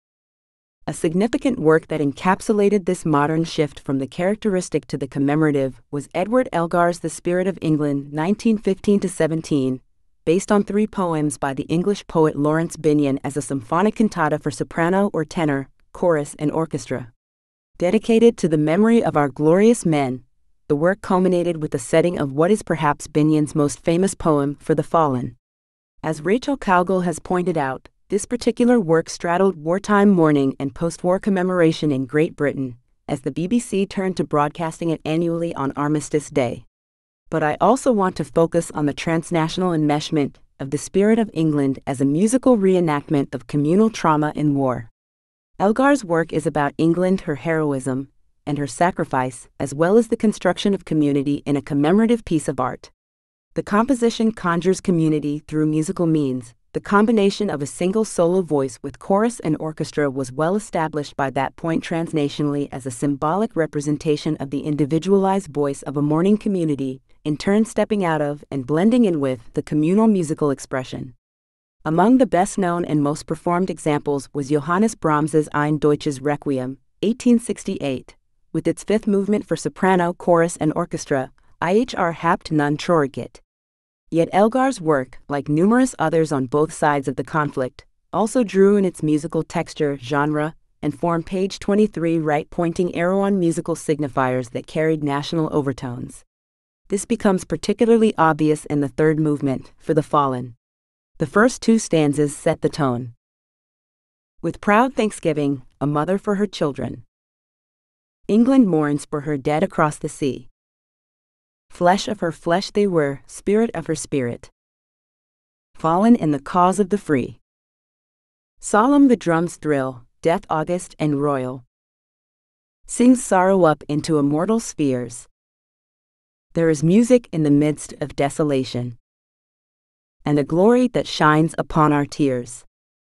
A significant work that encapsulated this modern shift from the characteristic to the commemorative was Edward Elgar's The Spirit of England nineteen fifteen to seventeen, based on three poems by the English poet Lawrence Binyon as a symphonic cantata for soprano or tenor, chorus, and orchestra. Dedicated to the memory of our glorious men, the work culminated with the setting of what is perhaps Binyon's most famous poem, For the Fallen. As Rachel Cowgill has pointed out, this particular work straddled wartime mourning and post-war commemoration in Great Britain, as the B B C turned to broadcasting it annually on Armistice Day. But I also want to focus on the transnational enmeshment of The Spirit of England as a musical reenactment of communal trauma in war. Elgar's work is about England, her heroism, and her sacrifice, as well as the construction of community in a commemorative piece of art. The composition conjures community through musical means. The combination of a single solo voice with chorus and orchestra was well established by that point transnationally as a symbolic representation of the individualized voice of a mourning community, in turn stepping out of and blending in with the communal musical expression. Among the best-known and most performed examples was Johannes Brahms's Ein Deutsches Requiem, eighteen sixty-eight, with its fifth movement for soprano, chorus, and orchestra, Ich erhabt nun Traurigkeit. Yet Elgar's work, like numerous others on both sides of the conflict, also drew in its musical texture, genre, and form page twenty-three right-pointing arrow on musical signifiers that carried national overtones. This becomes particularly obvious in the third movement, For the Fallen. The first two stanzas set the tone. With proud thanksgiving, a mother for her children. England mourns for her dead across the sea. Flesh of her flesh they were, spirit of her spirit. Fallen in the cause of the free. Solemn the drums thrill, death august and royal. Sings sorrow up into immortal spheres. There is music in the midst of desolation, and a glory that shines upon our tears.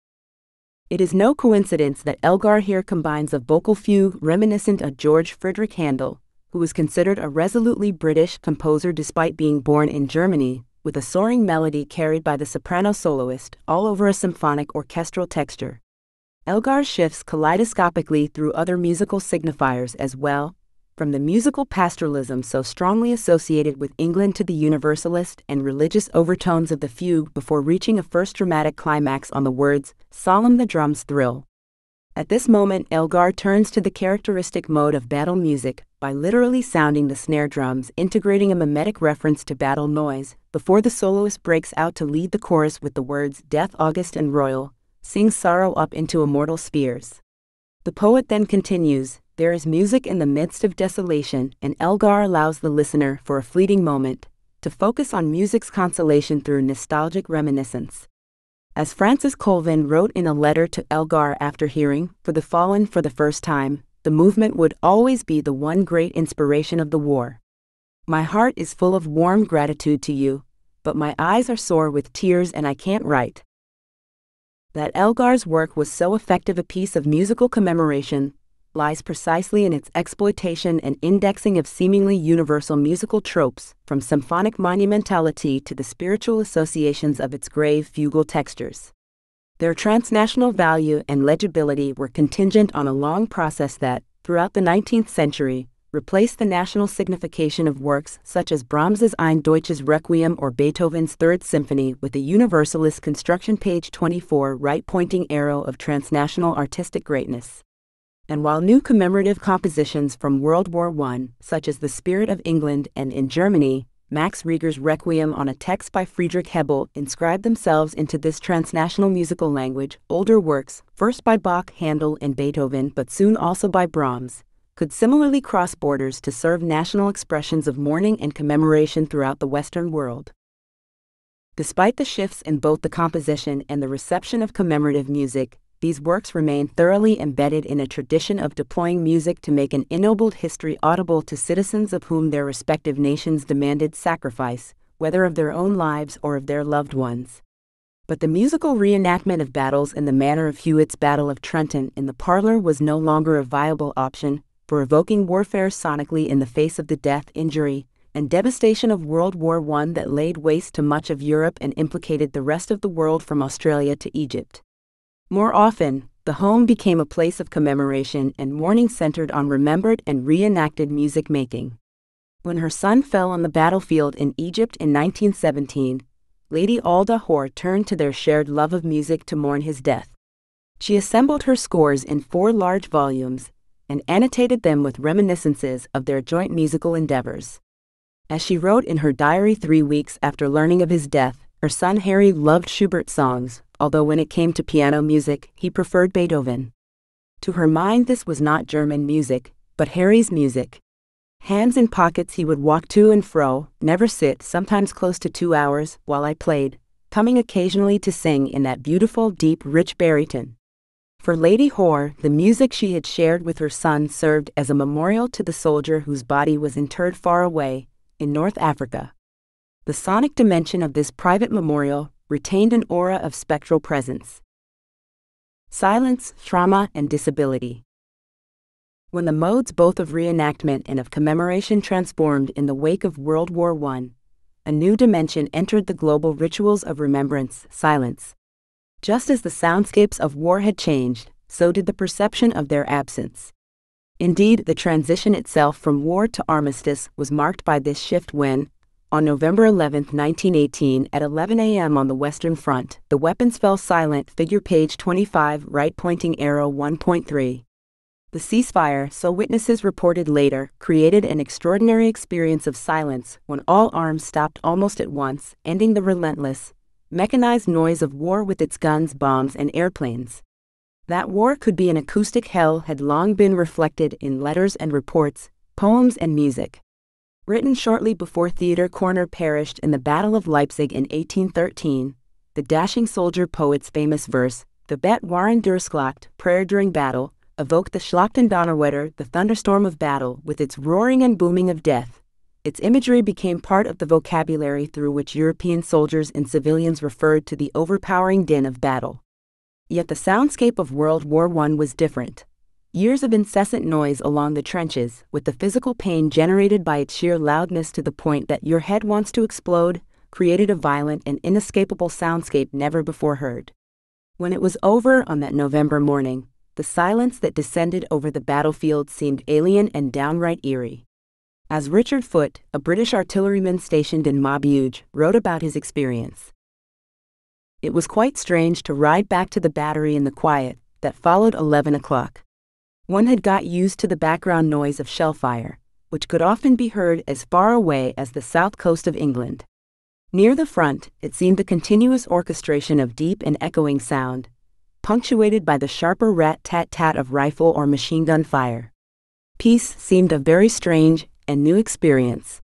It is no coincidence that Elgar here combines a vocal fugue reminiscent of George Friedrich Handel, who was considered a resolutely British composer despite being born in Germany, with a soaring melody carried by the soprano soloist, all over a symphonic orchestral texture. Elgar shifts kaleidoscopically through other musical signifiers as well, from the musical pastoralism so strongly associated with England to the universalist and religious overtones of the fugue before reaching a first dramatic climax on the words, Solemn the drums thrill. At this moment, Elgar turns to the characteristic mode of battle music by literally sounding the snare drums, integrating a mimetic reference to battle noise, before the soloist breaks out to lead the chorus with the words Death august and royal, sings sorrow up into immortal spheres. The poet then continues, There is music in the midst of desolation, and Elgar allows the listener, for a fleeting moment, to focus on music's consolation through nostalgic reminiscence. As Francis Colvin wrote in a letter to Elgar after hearing For the Fallen for the first time, the movement would always be the one great inspiration of the war. My heart is full of warm gratitude to you, but my eyes are sore with tears and I can't write. That Elgar's work was so effective a piece of musical commemoration lies precisely in its exploitation and indexing of seemingly universal musical tropes, from symphonic monumentality to the spiritual associations of its grave fugal textures. Their transnational value and legibility were contingent on a long process that, throughout the nineteenth century, replaced the national signification of works such as Brahms's Ein Deutsches Requiem or Beethoven's Third Symphony with a universalist construction page twenty-four right-pointing arrow of transnational artistic greatness. And while new commemorative compositions from World War One, such as The Spirit of England and in Germany, Max Reger's Requiem on a text by Friedrich Hebel, inscribed themselves into this transnational musical language, older works, first by Bach, Handel, and Beethoven but soon also by Brahms, could similarly cross borders to serve national expressions of mourning and commemoration throughout the Western world. Despite the shifts in both the composition and the reception of commemorative music, these works remain thoroughly embedded in a tradition of deploying music to make an ennobled history audible to citizens of whom their respective nations demanded sacrifice, whether of their own lives or of their loved ones. But the musical reenactment of battles in the manner of Hewitt's Battle of Trenton in the parlor was no longer a viable option for evoking warfare sonically in the face of the death, injury, and devastation of World War One that laid waste to much of Europe and implicated the rest of the world from Australia to Egypt. More often, the home became a place of commemoration and mourning centered on remembered and reenacted music making. When her son fell on the battlefield in Egypt in nineteen seventeen, Lady Alda Hoare turned to their shared love of music to mourn his death. She assembled her scores in four large volumes and annotated them with reminiscences of their joint musical endeavors. As she wrote in her diary three weeks after learning of his death, her son Harry loved Schubert songs, although when it came to piano music, he preferred Beethoven. To her mind, this was not German music, but Harry's music. Hands in pockets, he would walk to and fro, never sit, sometimes close to two hours, while I played, coming occasionally to sing in that beautiful, deep, rich baritone. For Lady Hoare, the music she had shared with her son served as a memorial to the soldier whose body was interred far away, in North Africa. The sonic dimension of this private memorial retained an aura of spectral presence. Silence, trauma, and disability. When the modes both of reenactment and of commemoration transformed in the wake of World War One, a new dimension entered the global rituals of remembrance, silence. Just as the soundscapes of war had changed, so did the perception of their absence. Indeed, the transition itself from war to armistice was marked by this shift when, on November eleventh, nineteen eighteen, at eleven a m on the Western Front, the weapons fell silent. Figure page twenty-five, right pointing arrow one point three. The ceasefire, so witnesses reported later, created an extraordinary experience of silence when all arms stopped almost at once, ending the relentless, mechanized noise of war with its guns, bombs, and airplanes. That war could be an acoustic hell had long been reflected in letters and reports, poems and music. Written shortly before Theodor Korner perished in the Battle of Leipzig in eighteen thirteen, the dashing soldier poet's famous verse, "The Bet waren der Schlacht," prayer during battle, evoked the Schlachtendonnerwetter, the thunderstorm of battle, with its roaring and booming of death. Its imagery became part of the vocabulary through which European soldiers and civilians referred to the overpowering din of battle. Yet the soundscape of World War One was different. Years of incessant noise along the trenches, with the physical pain generated by its sheer loudness to the point that your head wants to explode, created a violent and inescapable soundscape never before heard. When it was over on that November morning, the silence that descended over the battlefield seemed alien and downright eerie. As Richard Foote, a British artilleryman stationed in Maubeuge, wrote about his experience. It was quite strange to ride back to the battery in the quiet that followed eleven o'clock. One had got used to the background noise of shellfire, which could often be heard as far away as the south coast of England. Near the front, it seemed a continuous orchestration of deep and echoing sound, punctuated by the sharper rat-tat-tat of rifle or machine gun fire. Peace seemed a very strange and new experience.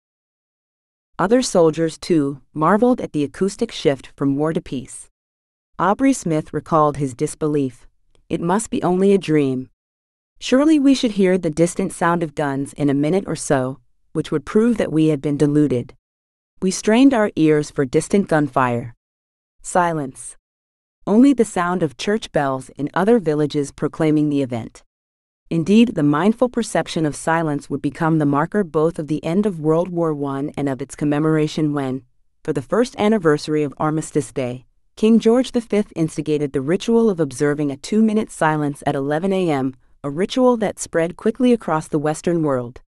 Other soldiers, too, marveled at the acoustic shift from war to peace. Aubrey Smith recalled his disbelief. It must be only a dream. Surely we should hear the distant sound of guns in a minute or so, which would prove that we had been deluded. We strained our ears for distant gunfire. Silence. Only the sound of church bells in other villages proclaiming the event. Indeed, the mindful perception of silence would become the marker both of the end of World War One and of its commemoration when, for the first anniversary of Armistice Day, King George the Fifth instigated the ritual of observing a two-minute silence at eleven a m, a ritual that spread quickly across the Western world.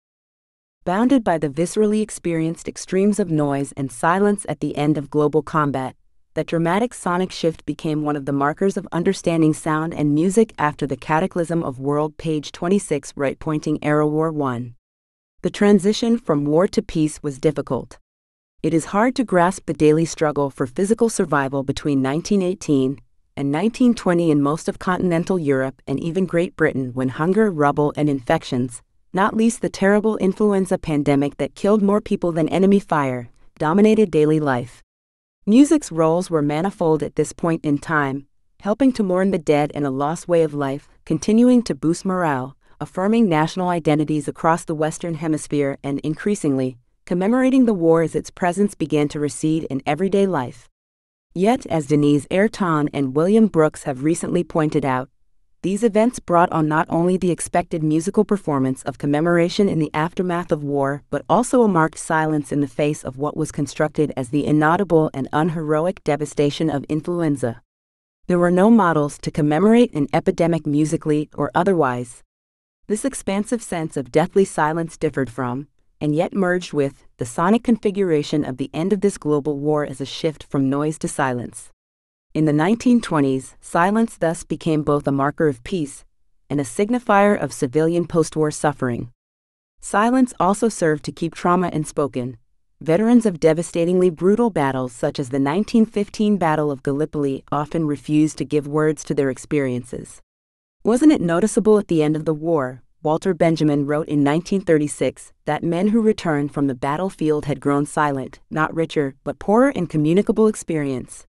Bounded by the viscerally experienced extremes of noise and silence at the end of global combat, that dramatic sonic shift became one of the markers of understanding sound and music after the cataclysm of world. Page twenty-six, right pointing arrow War One. The transition from war to peace was difficult. It is hard to grasp the daily struggle for physical survival between nineteen eighteen and nineteen twenty in most of continental Europe and even Great Britain, when hunger, rubble, and infections, not least the terrible influenza pandemic that killed more people than enemy fire, dominated daily life. Music's roles were manifold at this point in time, helping to mourn the dead and a lost way of life, continuing to boost morale, affirming national identities across the Western Hemisphere, and increasingly, commemorating the war as its presence began to recede in everyday life. Yet, as Denise Ayrton and William Brooks have recently pointed out, these events brought on not only the expected musical performance of commemoration in the aftermath of war, but also a marked silence in the face of what was constructed as the inaudible and unheroic devastation of influenza. There were no models to commemorate an epidemic musically or otherwise. This expansive sense of deathly silence differed from, and yet merged with, the sonic configuration of the end of this global war as a shift from noise to silence. In the nineteen twenties, silence thus became both a marker of peace and a signifier of civilian post-war suffering. Silence also served to keep trauma unspoken. Veterans of devastatingly brutal battles such as the nineteen fifteen Battle of Gallipoli often refused to give words to their experiences. Wasn't it noticeable at the end of the war, Walter Benjamin wrote in nineteen thirty-six, that men who returned from the battlefield had grown silent, not richer, but poorer in communicable experience.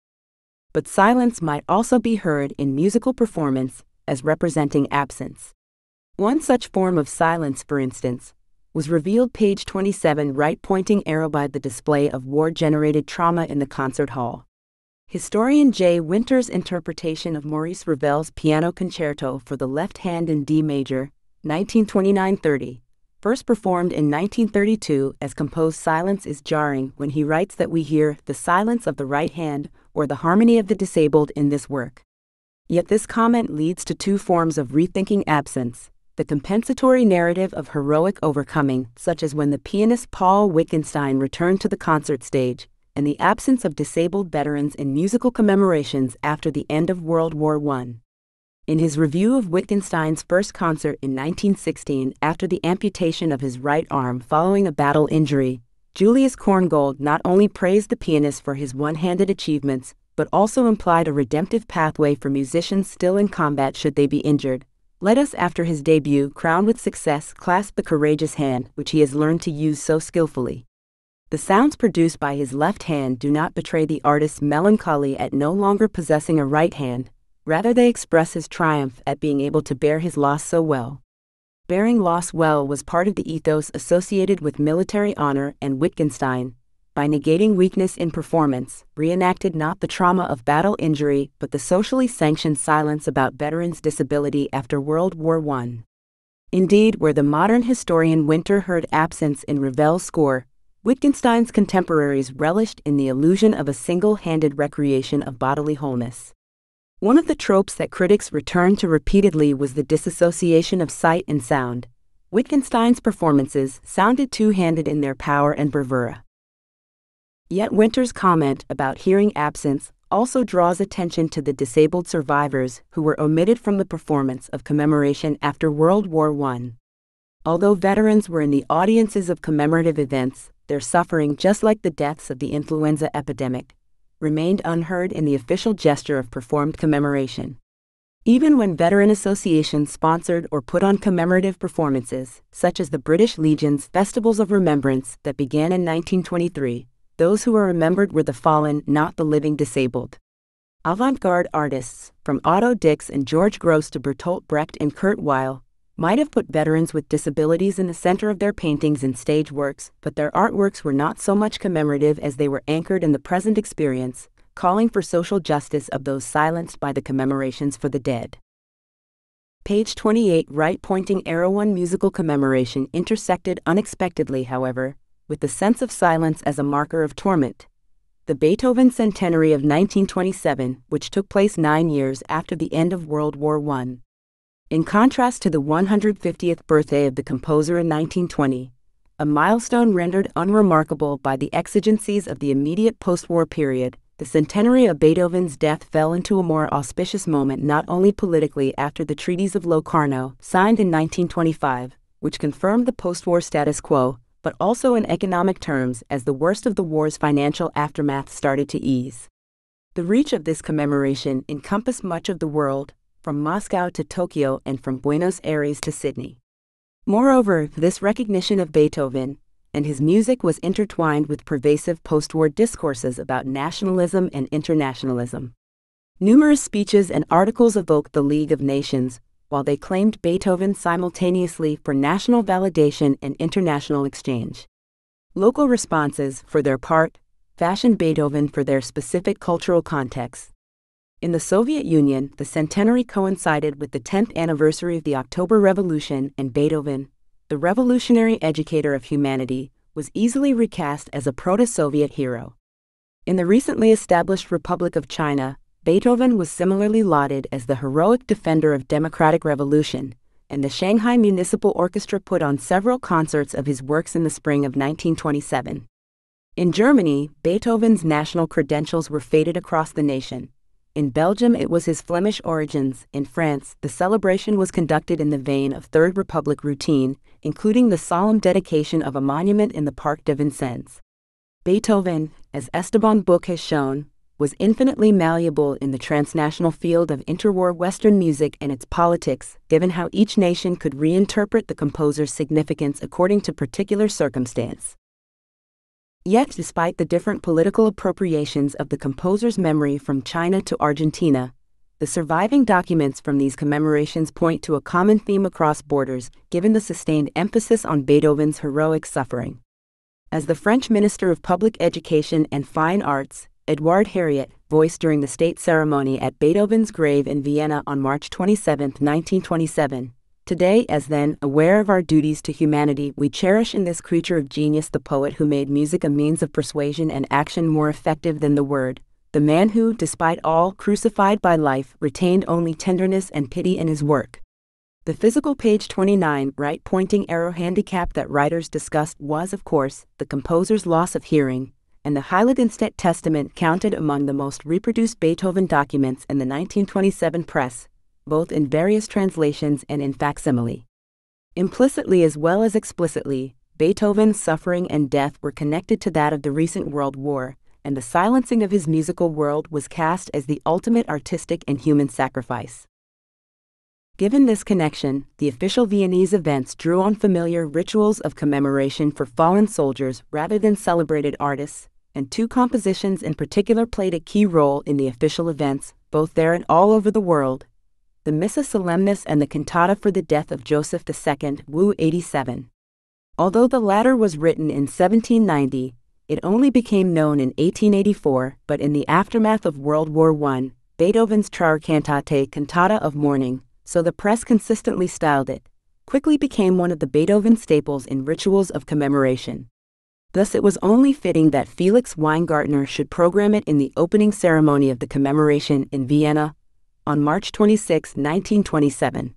But silence might also be heard in musical performance as representing absence. One such form of silence, for instance, was revealed page twenty-seven right pointing arrow by the display of war-generated trauma in the concert hall. Historian Jay Winter's interpretation of Maurice Ravel's Piano Concerto for the Left Hand in D major, nineteen twenty-nine thirty, first performed in nineteen thirty-two as composed silence is jarring when he writes that we hear the silence of the right hand or the harmony of the disabled in this work. Yet this comment leads to two forms of rethinking absence: the compensatory narrative of heroic overcoming, such as when the pianist Paul Wittgenstein returned to the concert stage, and the absence of disabled veterans in musical commemorations after the end of World War One. In his review of Wittgenstein's first concert in nineteen sixteen after the amputation of his right arm following a battle injury, Julius Korngold not only praised the pianist for his one-handed achievements, but also implied a redemptive pathway for musicians still in combat should they be injured. Let us, after his debut, crowned with success, clasp the courageous hand which he has learned to use so skillfully. The sounds produced by his left hand do not betray the artist's melancholy at no longer possessing a right hand, rather they express his triumph at being able to bear his loss so well. Bearing loss well was part of the ethos associated with military honor, and Wittgenstein, by negating weakness in performance, reenacted not the trauma of battle injury but the socially sanctioned silence about veterans' disability after World War One. Indeed, where the modern historian Winter heard absence in Ravel's score, Wittgenstein's contemporaries relished in the illusion of a single-handed recreation of bodily wholeness. One of the tropes that critics returned to repeatedly was the disassociation of sight and sound. Wittgenstein's performances sounded two-handed in their power and bravura. Yet Winter's comment about hearing absence also draws attention to the disabled survivors who were omitted from the performance of Commemoration after World War One. Although veterans were in the audiences of commemorative events, their suffering, just like the deaths of the influenza epidemic, remained unheard in the official gesture of performed commemoration. Even when veteran associations sponsored or put on commemorative performances, such as the British Legion's Festivals of Remembrance that began in nineteen twenty-three, those who were remembered were the fallen, not the living disabled. Avant-garde artists, from Otto Dix and George Grosz to Bertolt Brecht and Kurt Weill, might have put veterans with disabilities in the center of their paintings and stage works, but their artworks were not so much commemorative as they were anchored in the present experience, calling for social justice of those silenced by the commemorations for the dead. Page twenty-eight right pointing arrow. One musical commemoration intersected unexpectedly, however, with the sense of silence as a marker of torment. The Beethoven centenary of nineteen twenty-seven, which took place nine years after the end of World War One. In contrast to the one hundred fiftieth birthday of the composer in nineteen twenty, a milestone rendered unremarkable by the exigencies of the immediate post-war period, the centenary of Beethoven's death fell into a more auspicious moment not only politically after the treaties of Locarno, signed in nineteen twenty-five, which confirmed the post-war status quo, but also in economic terms as the worst of the war's financial aftermath started to ease. The reach of this commemoration encompassed much of the world, from Moscow to Tokyo and from Buenos Aires to Sydney. Moreover, this recognition of Beethoven and his music was intertwined with pervasive post-war discourses about nationalism and internationalism. Numerous speeches and articles evoked the League of Nations, while they claimed Beethoven simultaneously for national validation and international exchange. Local responses, for their part, fashioned Beethoven for their specific cultural context. In the Soviet Union, the centenary coincided with the tenth anniversary of the October Revolution, and Beethoven, the revolutionary educator of humanity, was easily recast as a proto-Soviet hero. In the recently established Republic of China, Beethoven was similarly lauded as the heroic defender of democratic revolution, and the Shanghai Municipal Orchestra put on several concerts of his works in the spring of nineteen twenty-seven. In Germany, Beethoven's national credentials were faded across the nation. In Belgium, it was his Flemish origins. In France, the celebration was conducted in the vein of Third Republic routine, including the solemn dedication of a monument in the Parc de Vincennes. Beethoven, as Esteban Book has shown, was infinitely malleable in the transnational field of interwar Western music and its politics, given how each nation could reinterpret the composer's significance according to particular circumstance. Yet, despite the different political appropriations of the composer's memory from China to Argentina, The surviving documents from these commemorations point to a common theme across borders, given the sustained emphasis on Beethoven's heroic suffering. As the French Minister of Public Education and Fine Arts, Edouard Herriot, voiced during the state ceremony at Beethoven's grave in Vienna on March twenty-seventh, nineteen twenty-seven, "Today, as then, aware of our duties to humanity, we cherish in this creature of genius the poet who made music a means of persuasion and action more effective than the word, the man who, despite all, crucified by life, retained only tenderness and pity in his work." The physical page twenty-nine right-pointing arrow handicap that writers discussed was, of course, the composer's loss of hearing, and the Heiligenstadt Testament counted among the most reproduced Beethoven documents in the nineteen twenty-seven press, both in various translations and in facsimile. Implicitly as well as explicitly, Beethoven's suffering and death were connected to that of the recent World War, and the silencing of his musical world was cast as the ultimate artistic and human sacrifice. Given this connection, the official Viennese events drew on familiar rituals of commemoration for fallen soldiers rather than celebrated artists, and two compositions in particular played a key role in the official events, both there and all over the world: the Missa Solemnis and the Cantata for the Death of Joseph the Second, W eighty-seven. Although the latter was written in seventeen ninety, it only became known in eighteen eighty-four, but in the aftermath of World War One, Beethoven's Trauerkantate, Cantata of Mourning, so the press consistently styled it, quickly became one of the Beethoven staples in rituals of commemoration. Thus it was only fitting that Felix Weingartner should program it in the opening ceremony of the commemoration in Vienna on March twenty-sixth, nineteen twenty-seven.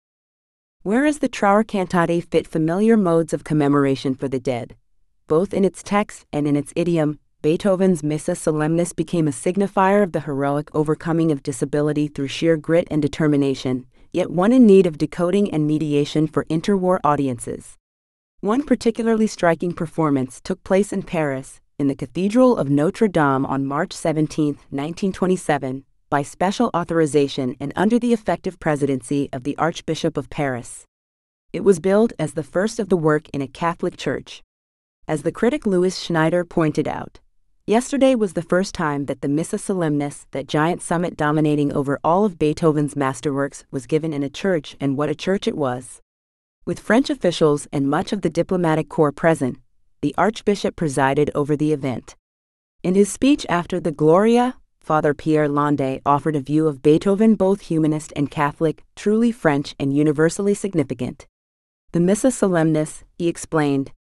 Whereas the Trauerkantate fit familiar modes of commemoration for the dead, both in its text and in its idiom, Beethoven's Missa Solemnis became a signifier of the heroic overcoming of disability through sheer grit and determination, yet one in need of decoding and mediation for interwar audiences. One particularly striking performance took place in Paris, in the Cathedral of Notre Dame on March seventeenth, nineteen twenty-seven, by special authorization and under the effective presidency of the Archbishop of Paris. It was billed as the first of the work in a Catholic church. As the critic Louis Schneider pointed out, yesterday was the first time that the Missa Solemnis, that giant summit dominating over all of Beethoven's masterworks, was given in a church, and what a church it was. With French officials and much of the diplomatic corps present, the Archbishop presided over the event. In his speech after the Gloria, Father Pierre Landais offered a view of Beethoven both humanist and Catholic, truly French and universally significant. The Missa Solemnis, he explained,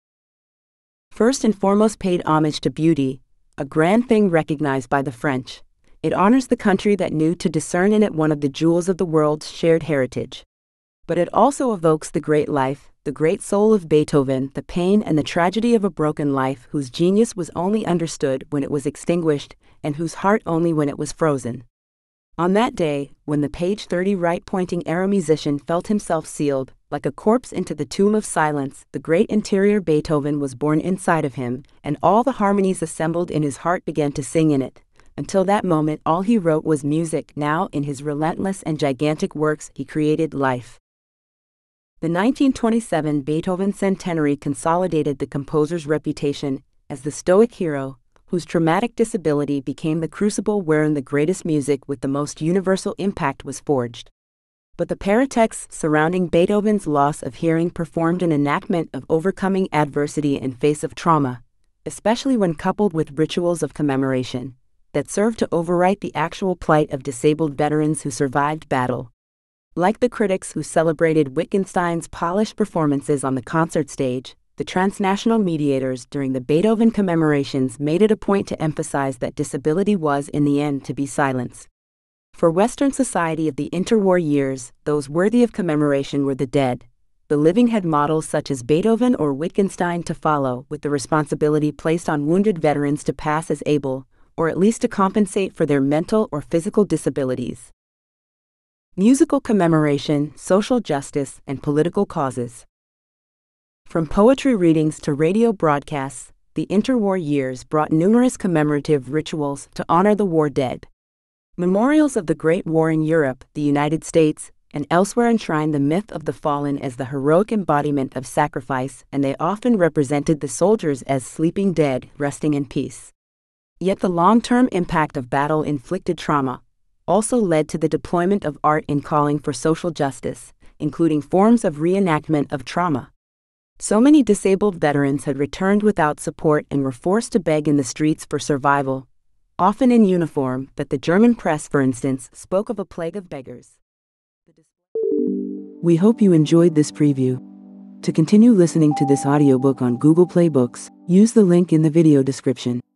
first and foremost paid homage to beauty, a grand thing recognized by the French. It honors the country that knew to discern in it one of the jewels of the world's shared heritage. But it also evokes the great life, the great soul of Beethoven, the pain and the tragedy of a broken life whose genius was only understood when it was extinguished, and whose heart only when it was frozen. On that day, when the page thirty right-pointing arrow musician felt himself sealed, like a corpse into the tomb of silence, the great interior Beethoven was born inside of him, and all the harmonies assembled in his heart began to sing in it. Until that moment, all he wrote was music. Now, in his relentless and gigantic works, he created life. The nineteen twenty-seven Beethoven centenary consolidated the composer's reputation as the stoic hero, whose traumatic disability became the crucible wherein the greatest music with the most universal impact was forged. But the paratexts surrounding Beethoven's loss of hearing performed an enactment of overcoming adversity in face of trauma, especially when coupled with rituals of commemoration, that served to overwrite the actual plight of disabled veterans who survived battle. Like the critics who celebrated Wittgenstein's polished performances on the concert stage, the transnational mediators during the Beethoven commemorations made it a point to emphasize that disability was, in the end, to be silenced. For Western society of the interwar years, those worthy of commemoration were the dead. The living had models such as Beethoven or Wittgenstein to follow, with the responsibility placed on wounded veterans to pass as able, or at least to compensate for their mental or physical disabilities. Musical commemoration, social justice, and political causes. From poetry readings to radio broadcasts, the interwar years brought numerous commemorative rituals to honor the war dead. Memorials of the Great War in Europe, the United States, and elsewhere enshrine the myth of the fallen as the heroic embodiment of sacrifice, and they often represented the soldiers as sleeping dead, resting in peace. Yet the long-term impact of battle-inflicted trauma, also led to the deployment of art in calling for social justice, including forms of reenactment of trauma. So many disabled veterans had returned without support and were forced to beg in the streets for survival, often in uniform, that the German press, for instance, spoke of a plague of beggars. We hope you enjoyed this preview. To continue listening to this audiobook on Google Play Books, use the link in the video description.